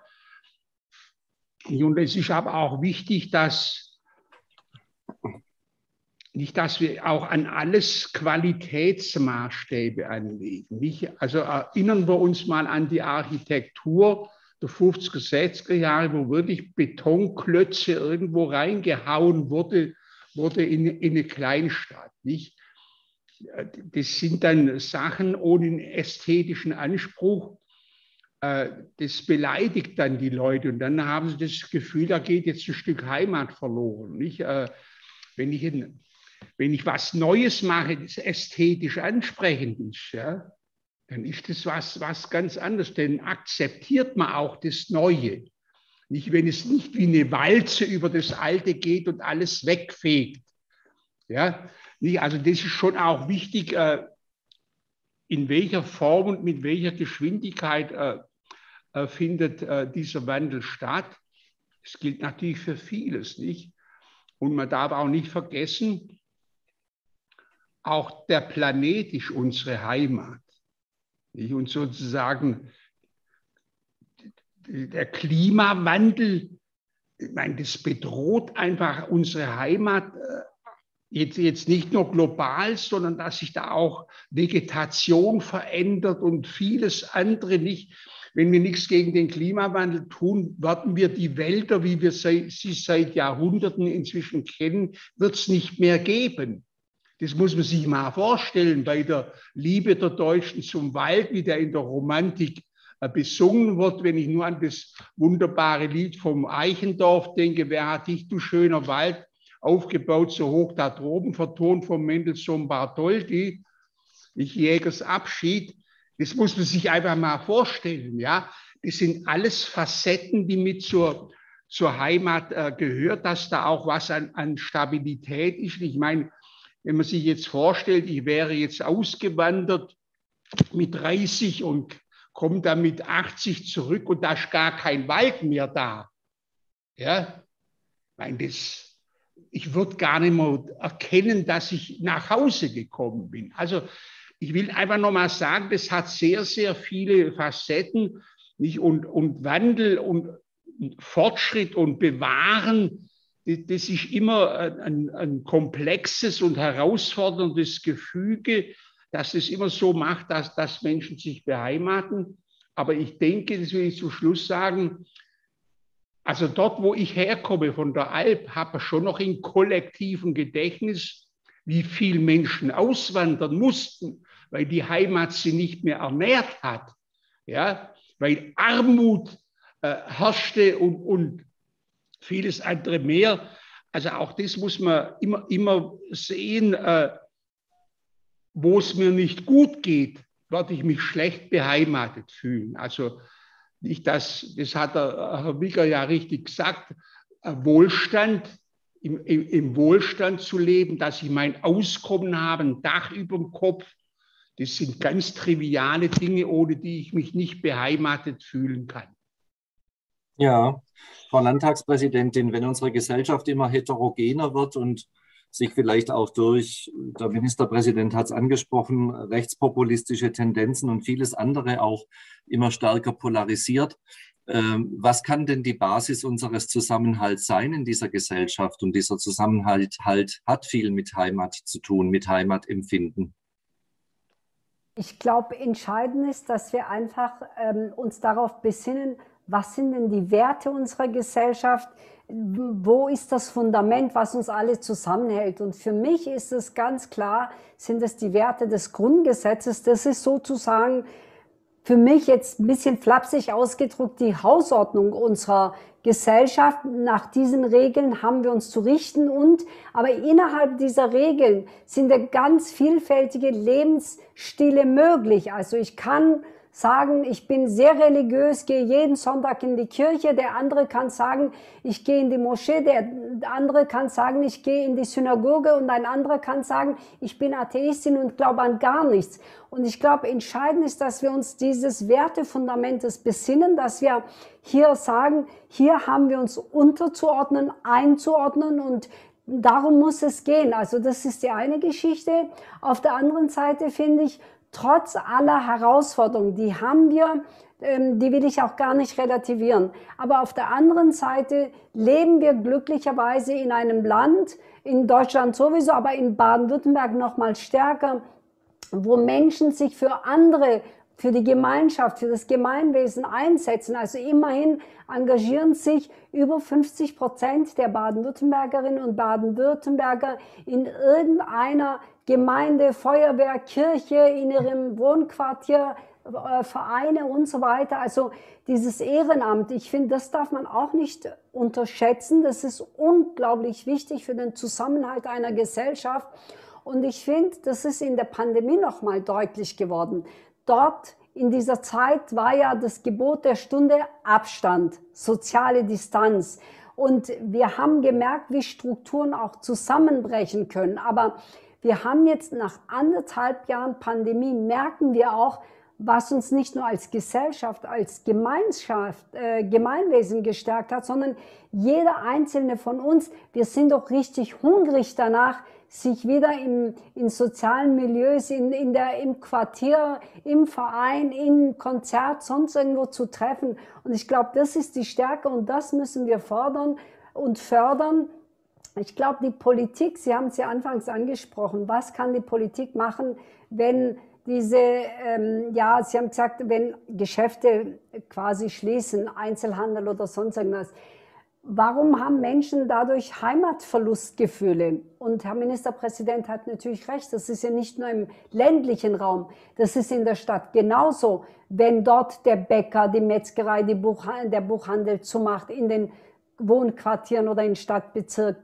Und es ist aber auch wichtig, dass nicht, dass wir auch an alles Qualitätsmaßstäbe anlegen. Nicht? Also erinnern wir uns mal an die Architektur der fünfziger, sechziger Jahre, wo wirklich Betonklötze irgendwo reingehauen wurde, wurde in, in eine Kleinstadt. Nicht? Das sind dann Sachen ohne einen ästhetischen Anspruch. Das beleidigt dann die Leute und dann haben sie das Gefühl, da geht jetzt ein Stück Heimat verloren. Nicht? Wenn ich, in, wenn ich was Neues mache, das ästhetisch ansprechend ist, ja, dann ist das was, was ganz anderes. Denn akzeptiert man auch das Neue. Nicht, wenn es nicht wie eine Walze über das Alte geht und alles wegfegt. Ja, nicht, also das ist schon auch wichtig, in welcher Form und mit welcher Geschwindigkeit findet dieser Wandel statt. Das gilt natürlich für vieles, nicht? Und man darf auch nicht vergessen, auch der Planet ist unsere Heimat. Nicht? Und sozusagen der Klimawandel, ich meine, das bedroht einfach unsere Heimat, jetzt, jetzt nicht nur global, sondern dass sich da auch Vegetation verändert und vieles andere nicht. Wenn wir nichts gegen den Klimawandel tun, werden wir die Wälder, wie wir sie seit Jahrhunderten inzwischen kennen, wird es nicht mehr geben. Das muss man sich mal vorstellen, bei der Liebe der Deutschen zum Wald, wie der in der Romantik äh, besungen wird. Wenn ich nur an das wunderbare Lied vom Eichendorff denke, wer hat dich, du schöner Wald, aufgebaut so hoch da droben, vertont vom Mendelssohn Bartholdy, ich Jägers Abschied. Das muss man sich einfach mal vorstellen. Ja? Das sind alles Facetten, die mit zur, zur Heimat äh, gehört, dass da auch was an, an Stabilität ist. Ich meine, wenn man sich jetzt vorstellt, ich wäre jetzt ausgewandert mit dreißig und komme dann mit achtzig zurück und da ist gar kein Wald mehr da. Ja? Ich meine, das, ich würde gar nicht mehr erkennen, dass ich nach Hause gekommen bin. Also ich will einfach noch mal sagen, das hat sehr, sehr viele Facetten, nicht? Und, und Wandel und Fortschritt und Bewahren, das ist immer ein, ein komplexes und herausforderndes Gefüge, dass es immer so macht, dass, dass Menschen sich beheimaten. Aber ich denke, das will ich zum Schluss sagen, also dort, wo ich herkomme, von der Alp, habe ich schon noch im kollektiven Gedächtnis, wie viele Menschen auswandern mussten, weil die Heimat sie nicht mehr ernährt hat, ja? Weil Armut äh, herrschte und, und vieles andere mehr. Also auch das muss man immer, immer sehen, äh, wo es mir nicht gut geht, werde ich mich schlecht beheimatet fühlen. Also nicht das, das hat der Herr Wigger ja richtig gesagt, Wohlstand, im, im, im Wohlstand zu leben, dass ich mein Auskommen habe, ein Dach über dem Kopf, das sind ganz triviale Dinge, ohne die ich mich nicht beheimatet fühlen kann. Ja, Frau Landtagspräsidentin, wenn unsere Gesellschaft immer heterogener wird und sich vielleicht auch durch, der Ministerpräsident hat es angesprochen, rechtspopulistische Tendenzen und vieles andere auch immer stärker polarisiert, ähm, was kann denn die Basis unseres Zusammenhalts sein in dieser Gesellschaft? Und dieser Zusammenhalt halt, hat viel mit Heimat zu tun, mit Heimatempfinden. Ich glaube, entscheidend ist, dass wir einfach ähm, uns darauf besinnen, was sind denn die Werte unserer Gesellschaft, wo ist das Fundament, was uns alle zusammenhält. Und für mich ist es ganz klar, sind es die Werte des Grundgesetzes. Das ist sozusagen für mich jetzt ein bisschen flapsig ausgedrückt die Hausordnung unserer Gesellschaft. Nach diesen Regeln haben wir uns zu richten und, aber innerhalb dieser Regeln sind ja ganz vielfältige Lebensstile möglich. Also ich kann sagen, ich bin sehr religiös, gehe jeden Sonntag in die Kirche. Der andere kann sagen, ich gehe in die Moschee. Der andere kann sagen, ich gehe in die Synagoge. Und ein anderer kann sagen, ich bin Atheistin und glaube an gar nichts. Und ich glaube, entscheidend ist, dass wir uns dieses Wertefundamentes besinnen, dass wir hier sagen, hier haben wir uns unterzuordnen, einzuordnen und darum muss es gehen. Also das ist die eine Geschichte. Auf der anderen Seite finde ich, trotz aller Herausforderungen, die haben wir, ähm, die will ich auch gar nicht relativieren. Aber auf der anderen Seite leben wir glücklicherweise in einem Land, in Deutschland sowieso, aber in Baden-Württemberg noch mal stärker, wo Menschen sich für andere, für die Gemeinschaft, für das Gemeinwesen einsetzen. Also immerhin engagieren sich über fünfzig Prozent der Baden-Württembergerinnen und Baden-Württemberger in irgendeiner Gemeinde, Feuerwehr, Kirche, in ihrem Wohnquartier, äh, Vereine und so weiter. Also dieses Ehrenamt, ich finde, das darf man auch nicht unterschätzen. Das ist unglaublich wichtig für den Zusammenhalt einer Gesellschaft. Und ich finde, das ist in der Pandemie noch mal deutlich geworden. Dort in dieser Zeit war ja das Gebot der Stunde Abstand, soziale Distanz. Und wir haben gemerkt, wie Strukturen auch zusammenbrechen können. Aber wir haben jetzt nach anderthalb Jahren Pandemie, merken wir auch, was uns nicht nur als Gesellschaft, als Gemeinschaft, äh, Gemeinwesen gestärkt hat, sondern jeder einzelne von uns, wir sind doch richtig hungrig danach, sich wieder in, in sozialen Milieus, in, in der, im Quartier, im Verein, im Konzert, sonst irgendwo zu treffen. Und ich glaube, das ist die Stärke und das müssen wir fordern und fördern. Ich glaube, die Politik, Sie haben es ja anfangs angesprochen, was kann die Politik machen, wenn diese, ähm, ja, Sie haben gesagt, wenn Geschäfte quasi schließen, Einzelhandel oder sonst irgendwas. Warum haben Menschen dadurch Heimatverlustgefühle? Und Herr Ministerpräsident hat natürlich recht, das ist ja nicht nur im ländlichen Raum, das ist in der Stadt genauso. Wenn dort der Bäcker, die Metzgerei, die Buch, der Buchhandel zumacht, in den Wohnquartieren oder in Stadtbezirken.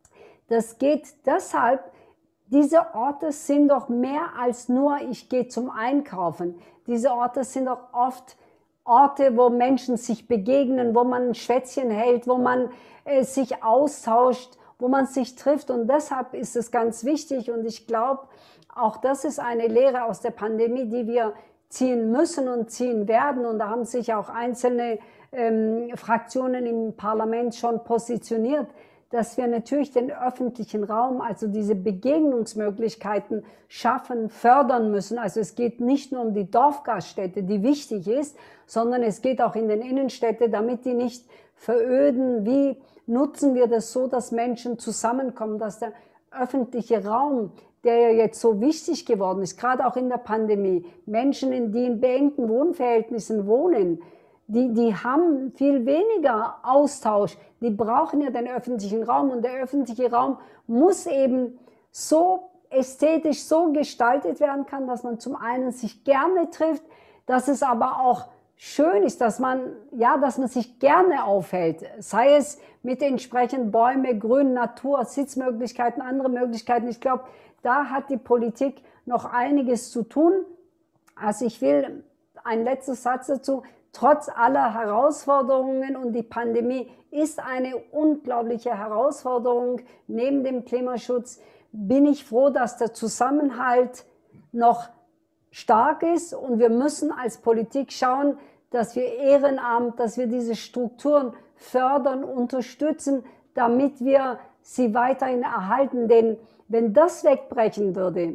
Das geht deshalb, diese Orte sind doch mehr als nur, ich gehe zum Einkaufen. Diese Orte sind doch oft Orte, wo Menschen sich begegnen, wo man ein Schwätzchen hält, wo man äh, sich austauscht, wo man sich trifft. Und deshalb ist es ganz wichtig. Und ich glaube, auch das ist eine Lehre aus der Pandemie, die wir ziehen müssen und ziehen werden. Und da haben sich auch einzelne ähm, Fraktionen im Parlament schon positioniert, dass wir natürlich den öffentlichen Raum, also diese Begegnungsmöglichkeiten schaffen, fördern müssen. Also es geht nicht nur um die Dorfgaststätte, die wichtig ist, sondern es geht auch in den Innenstädten, damit die nicht veröden. Wie nutzen wir das so, dass Menschen zusammenkommen, dass der öffentliche Raum, der ja jetzt so wichtig geworden ist, gerade auch in der Pandemie, Menschen, die in beengten Wohnverhältnissen wohnen, Die, die haben viel weniger Austausch, die brauchen ja den öffentlichen Raum und der öffentliche Raum muss eben so ästhetisch so gestaltet werden können, dass man zum einen sich gerne trifft, dass es aber auch schön ist, dass man, ja, dass man sich gerne aufhält, sei es mit entsprechenden Bäume, Grün, Natur, Sitzmöglichkeiten, andere Möglichkeiten. Ich glaube, da hat die Politik noch einiges zu tun. Also ich will ein letzter Satz dazu. Trotz aller Herausforderungen und die Pandemie ist eine unglaubliche Herausforderung. Neben dem Klimaschutz bin ich froh, dass der Zusammenhalt noch stark ist und wir müssen als Politik schauen, dass wir Ehrenamt, dass wir diese Strukturen fördern, unterstützen, damit wir sie weiterhin erhalten. Denn wenn das wegbrechen würde,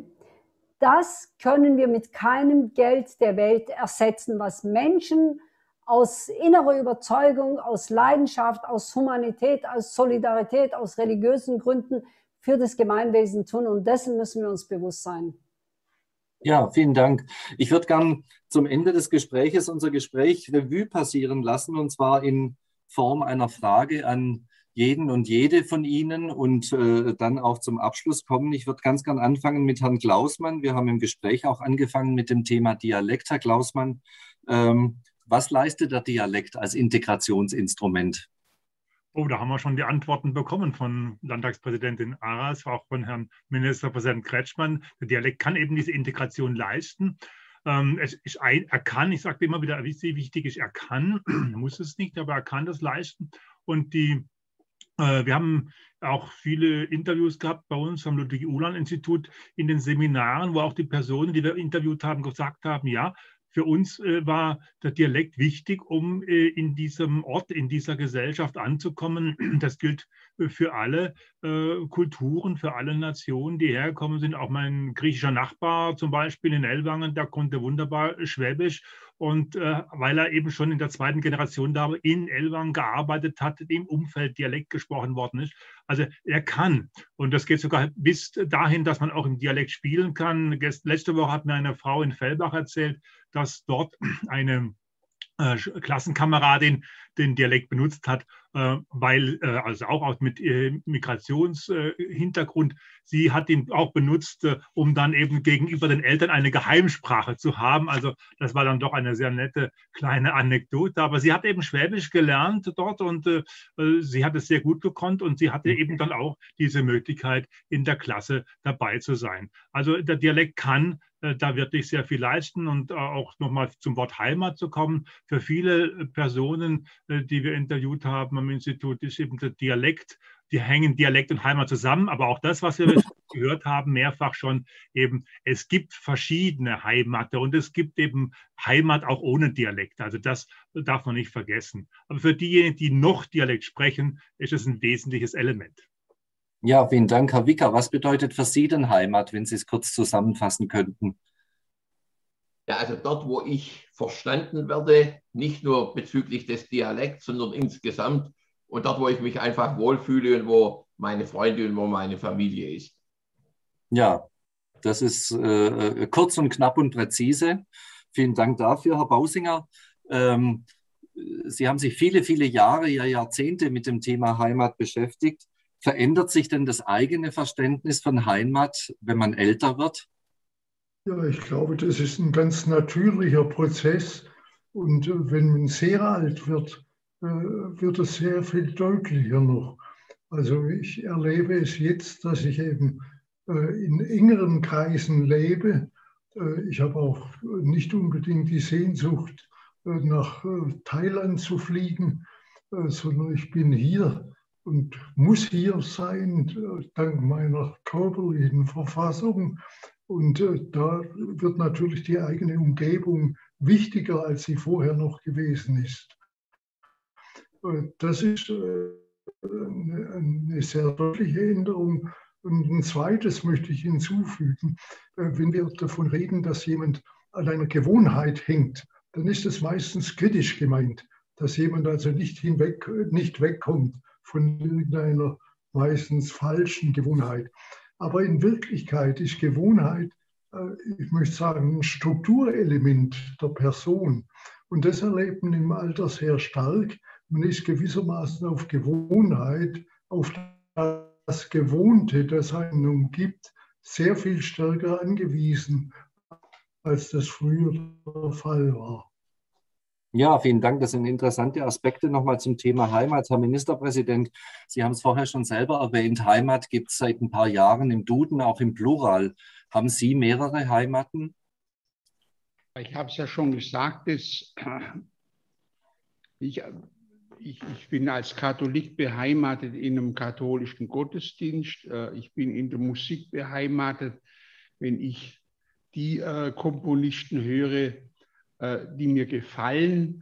das können wir mit keinem Geld der Welt ersetzen, was Menschen aus innerer Überzeugung, aus Leidenschaft, aus Humanität, aus Solidarität, aus religiösen Gründen für das Gemeinwesen tun. Und dessen müssen wir uns bewusst sein. Ja, vielen Dank. Ich würde gern zum Ende des Gespräches unser Gespräch Revue passieren lassen, und zwar in Form einer Frage an jeden und jede von Ihnen und äh, dann auch zum Abschluss kommen. Ich würde ganz gern anfangen mit Herrn Klausmann. Wir haben im Gespräch auch angefangen mit dem Thema Dialekt. Herr Klausmann, ähm, was leistet der Dialekt als Integrationsinstrument? Oh, da haben wir schon die Antworten bekommen von Landtagspräsidentin Aras, auch von Herrn Ministerpräsident Kretschmann. Der Dialekt kann eben diese Integration leisten. Ähm, es ist ein, er kann, ich sage immer wieder, wie wichtig ist, er kann, muss es nicht, aber er kann das leisten. Und die Wir haben auch viele Interviews gehabt bei uns am Ludwig-Uhland-Institut in den Seminaren, wo auch die Personen, die wir interviewt haben, gesagt haben, ja, für uns war der Dialekt wichtig, um in diesem Ort, in dieser Gesellschaft anzukommen. Das gilt für alle äh, Kulturen, für alle Nationen, die hergekommen sind. Auch mein griechischer Nachbar zum Beispiel in Ellwangen, der konnte wunderbar Schwäbisch. Und äh, weil er eben schon in der zweiten Generation da in Ellwangen gearbeitet hat, im Umfeld Dialekt gesprochen worden ist. Also er kann. Und das geht sogar bis dahin, dass man auch im Dialekt spielen kann. Letzte Woche hat mir eine Frau in Fellbach erzählt, dass dort eine äh, Klassenkameradin den Dialekt benutzt hat, äh, weil, äh, also auch mit äh, Migrationshintergrund, äh, sie hat ihn auch benutzt, äh, um dann eben gegenüber den Eltern eine Geheimsprache zu haben. Also das war dann doch eine sehr nette kleine Anekdote. Aber sie hat eben Schwäbisch gelernt dort und äh, sie hat es sehr gut gekonnt und sie hatte eben dann auch diese Möglichkeit, in der Klasse dabei zu sein. Also der Dialekt kann da wirklich sehr viel leisten und auch nochmal zum Wort Heimat zu kommen. Für viele Personen, die wir interviewt haben am Institut, ist eben der Dialekt, die hängen Dialekt und Heimat zusammen, aber auch das, was wir gehört haben, mehrfach schon eben, es gibt verschiedene Heimate und es gibt eben Heimat auch ohne Dialekt. Also das darf man nicht vergessen. Aber für diejenigen, die noch Dialekt sprechen, ist es ein wesentliches Element. Ja, vielen Dank, Herr Wicker. Was bedeutet für Sie denn Heimat, wenn Sie es kurz zusammenfassen könnten? Ja, also dort, wo ich verstanden werde, nicht nur bezüglich des Dialekts, sondern insgesamt und dort, wo ich mich einfach wohlfühle und wo meine Freunde und wo meine Familie ist. Ja, das ist äh, kurz und knapp und präzise. Vielen Dank dafür, Herr Bausinger. Ähm, Sie haben sich viele, viele Jahre, ja Jahrzehnte mit dem Thema Heimat beschäftigt. Verändert sich denn das eigene Verständnis von Heimat, wenn man älter wird? Ja, ich glaube, das ist ein ganz natürlicher Prozess. Und wenn man sehr alt wird, wird es sehr viel deutlicher noch. Also ich erlebe es jetzt, dass ich eben in engeren Kreisen lebe. Ich habe auch nicht unbedingt die Sehnsucht, nach Thailand zu fliegen, sondern ich bin hier und muss hier sein, dank meiner körperlichen Verfassung. Und da wird natürlich die eigene Umgebung wichtiger, als sie vorher noch gewesen ist. Das ist eine sehr deutliche Änderung. Und ein zweites möchte ich hinzufügen. Wenn wir davon reden, dass jemand an einer Gewohnheit hängt, dann ist es meistens kritisch gemeint, dass jemand also nicht hinweg, nicht wegkommt von irgendeiner meistens falschen Gewohnheit. Aber in Wirklichkeit ist Gewohnheit, ich möchte sagen, ein Strukturelement der Person. Und das erlebt man im Alter sehr stark. Man ist gewissermaßen auf Gewohnheit, auf das Gewohnte, das einen umgibt, sehr viel stärker angewiesen, als das früher der Fall war. Ja, vielen Dank. Das sind interessante Aspekte nochmal zum Thema Heimat. Herr Ministerpräsident, Sie haben es vorher schon selber erwähnt, Heimat gibt es seit ein paar Jahren im Duden, auch im Plural. Haben Sie mehrere Heimaten? Ich habe es ja schon gesagt, dass ich, ich, ich bin als Katholik beheimatet in einem katholischen Gottesdienst. Ich bin in der Musik beheimatet, wenn ich die äh, Komponisten höre, die mir gefallen.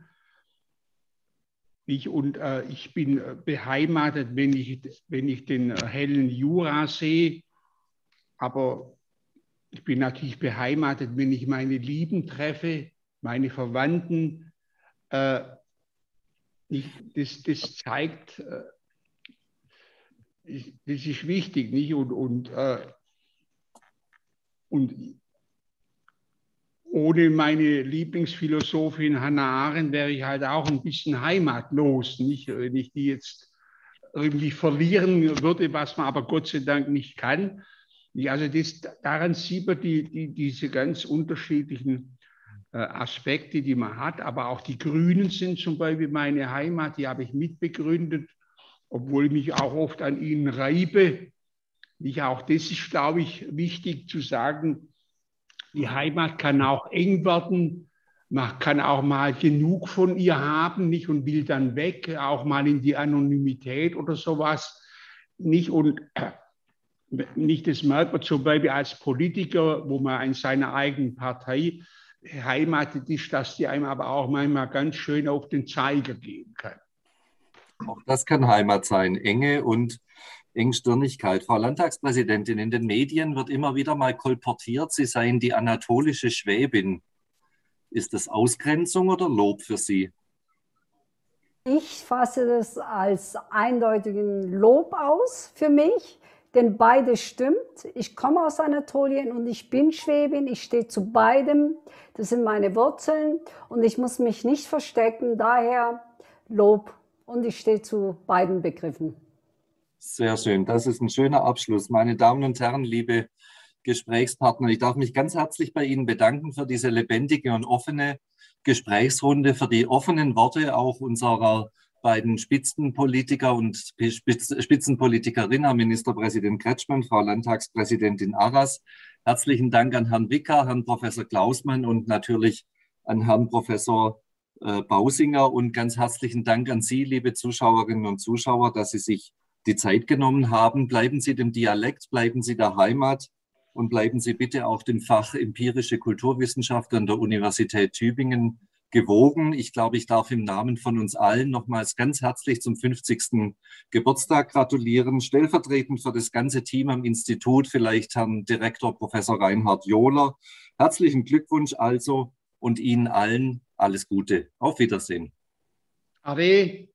Ich, und äh, ich bin beheimatet, wenn ich, wenn ich den hellen Jura sehe, aber ich bin natürlich beheimatet, wenn ich meine Lieben treffe, meine Verwandten. Äh, ich, das, das zeigt, äh, ich, das ist wichtig, nicht? Und, und, äh, und ohne meine Lieblingsphilosophin Hannah Arendt wäre ich halt auch ein bisschen heimatlos, nicht? Wenn ich die jetzt irgendwie verlieren würde, was man aber Gott sei Dank nicht kann. Also das, daran sieht man die, die, diese ganz unterschiedlichen äh, Aspekte, die man hat. Aber auch die Grünen sind zum Beispiel meine Heimat, die habe ich mitbegründet, obwohl ich mich auch oft an ihnen reibe. Ich, auch das ist, glaube ich, wichtig zu sagen. Die Heimat kann auch eng werden, man kann auch mal genug von ihr haben, nicht, und will dann weg, auch mal in die Anonymität oder sowas, nicht, und nicht, das merkt man zum Beispiel als Politiker, wo man in seiner eigenen Partei heimatet ist, dass die einem aber auch manchmal ganz schön auf den Zeiger gehen kann. Auch das kann Heimat sein, Enge und Engstirnigkeit. Frau Landtagspräsidentin, in den Medien wird immer wieder mal kolportiert, Sie seien die anatolische Schwäbin. Ist das Ausgrenzung oder Lob für Sie? Ich fasse das als eindeutigen Lob aus für mich, denn beides stimmt. Ich komme aus Anatolien und ich bin Schwäbin. Ich stehe zu beidem. Das sind meine Wurzeln und ich muss mich nicht verstecken. Daher Lob und ich stehe zu beiden Begriffen. Sehr schön. Das ist ein schöner Abschluss. Meine Damen und Herren, liebe Gesprächspartner, ich darf mich ganz herzlich bei Ihnen bedanken für diese lebendige und offene Gesprächsrunde, für die offenen Worte auch unserer beiden Spitzenpolitiker und Spitzenpolitikerin, Herr Ministerpräsident Kretschmann, Frau Landtagspräsidentin Arras. Herzlichen Dank an Herrn Wicker, Herrn Professor Klausmann und natürlich an Herrn Professor äh, Bausinger. Und ganz herzlichen Dank an Sie, liebe Zuschauerinnen und Zuschauer, dass Sie sich die Zeit genommen haben. Bleiben Sie dem Dialekt, bleiben Sie der Heimat und bleiben Sie bitte auch dem Fach Empirische Kulturwissenschaft an der Universität Tübingen gewogen. Ich glaube, ich darf im Namen von uns allen nochmals ganz herzlich zum fünfzigsten Geburtstag gratulieren. Stellvertretend für das ganze Team am Institut, vielleicht Herrn Direktor Professor Reinhard Johler. Herzlichen Glückwunsch also und Ihnen allen alles Gute. Auf Wiedersehen. Ade.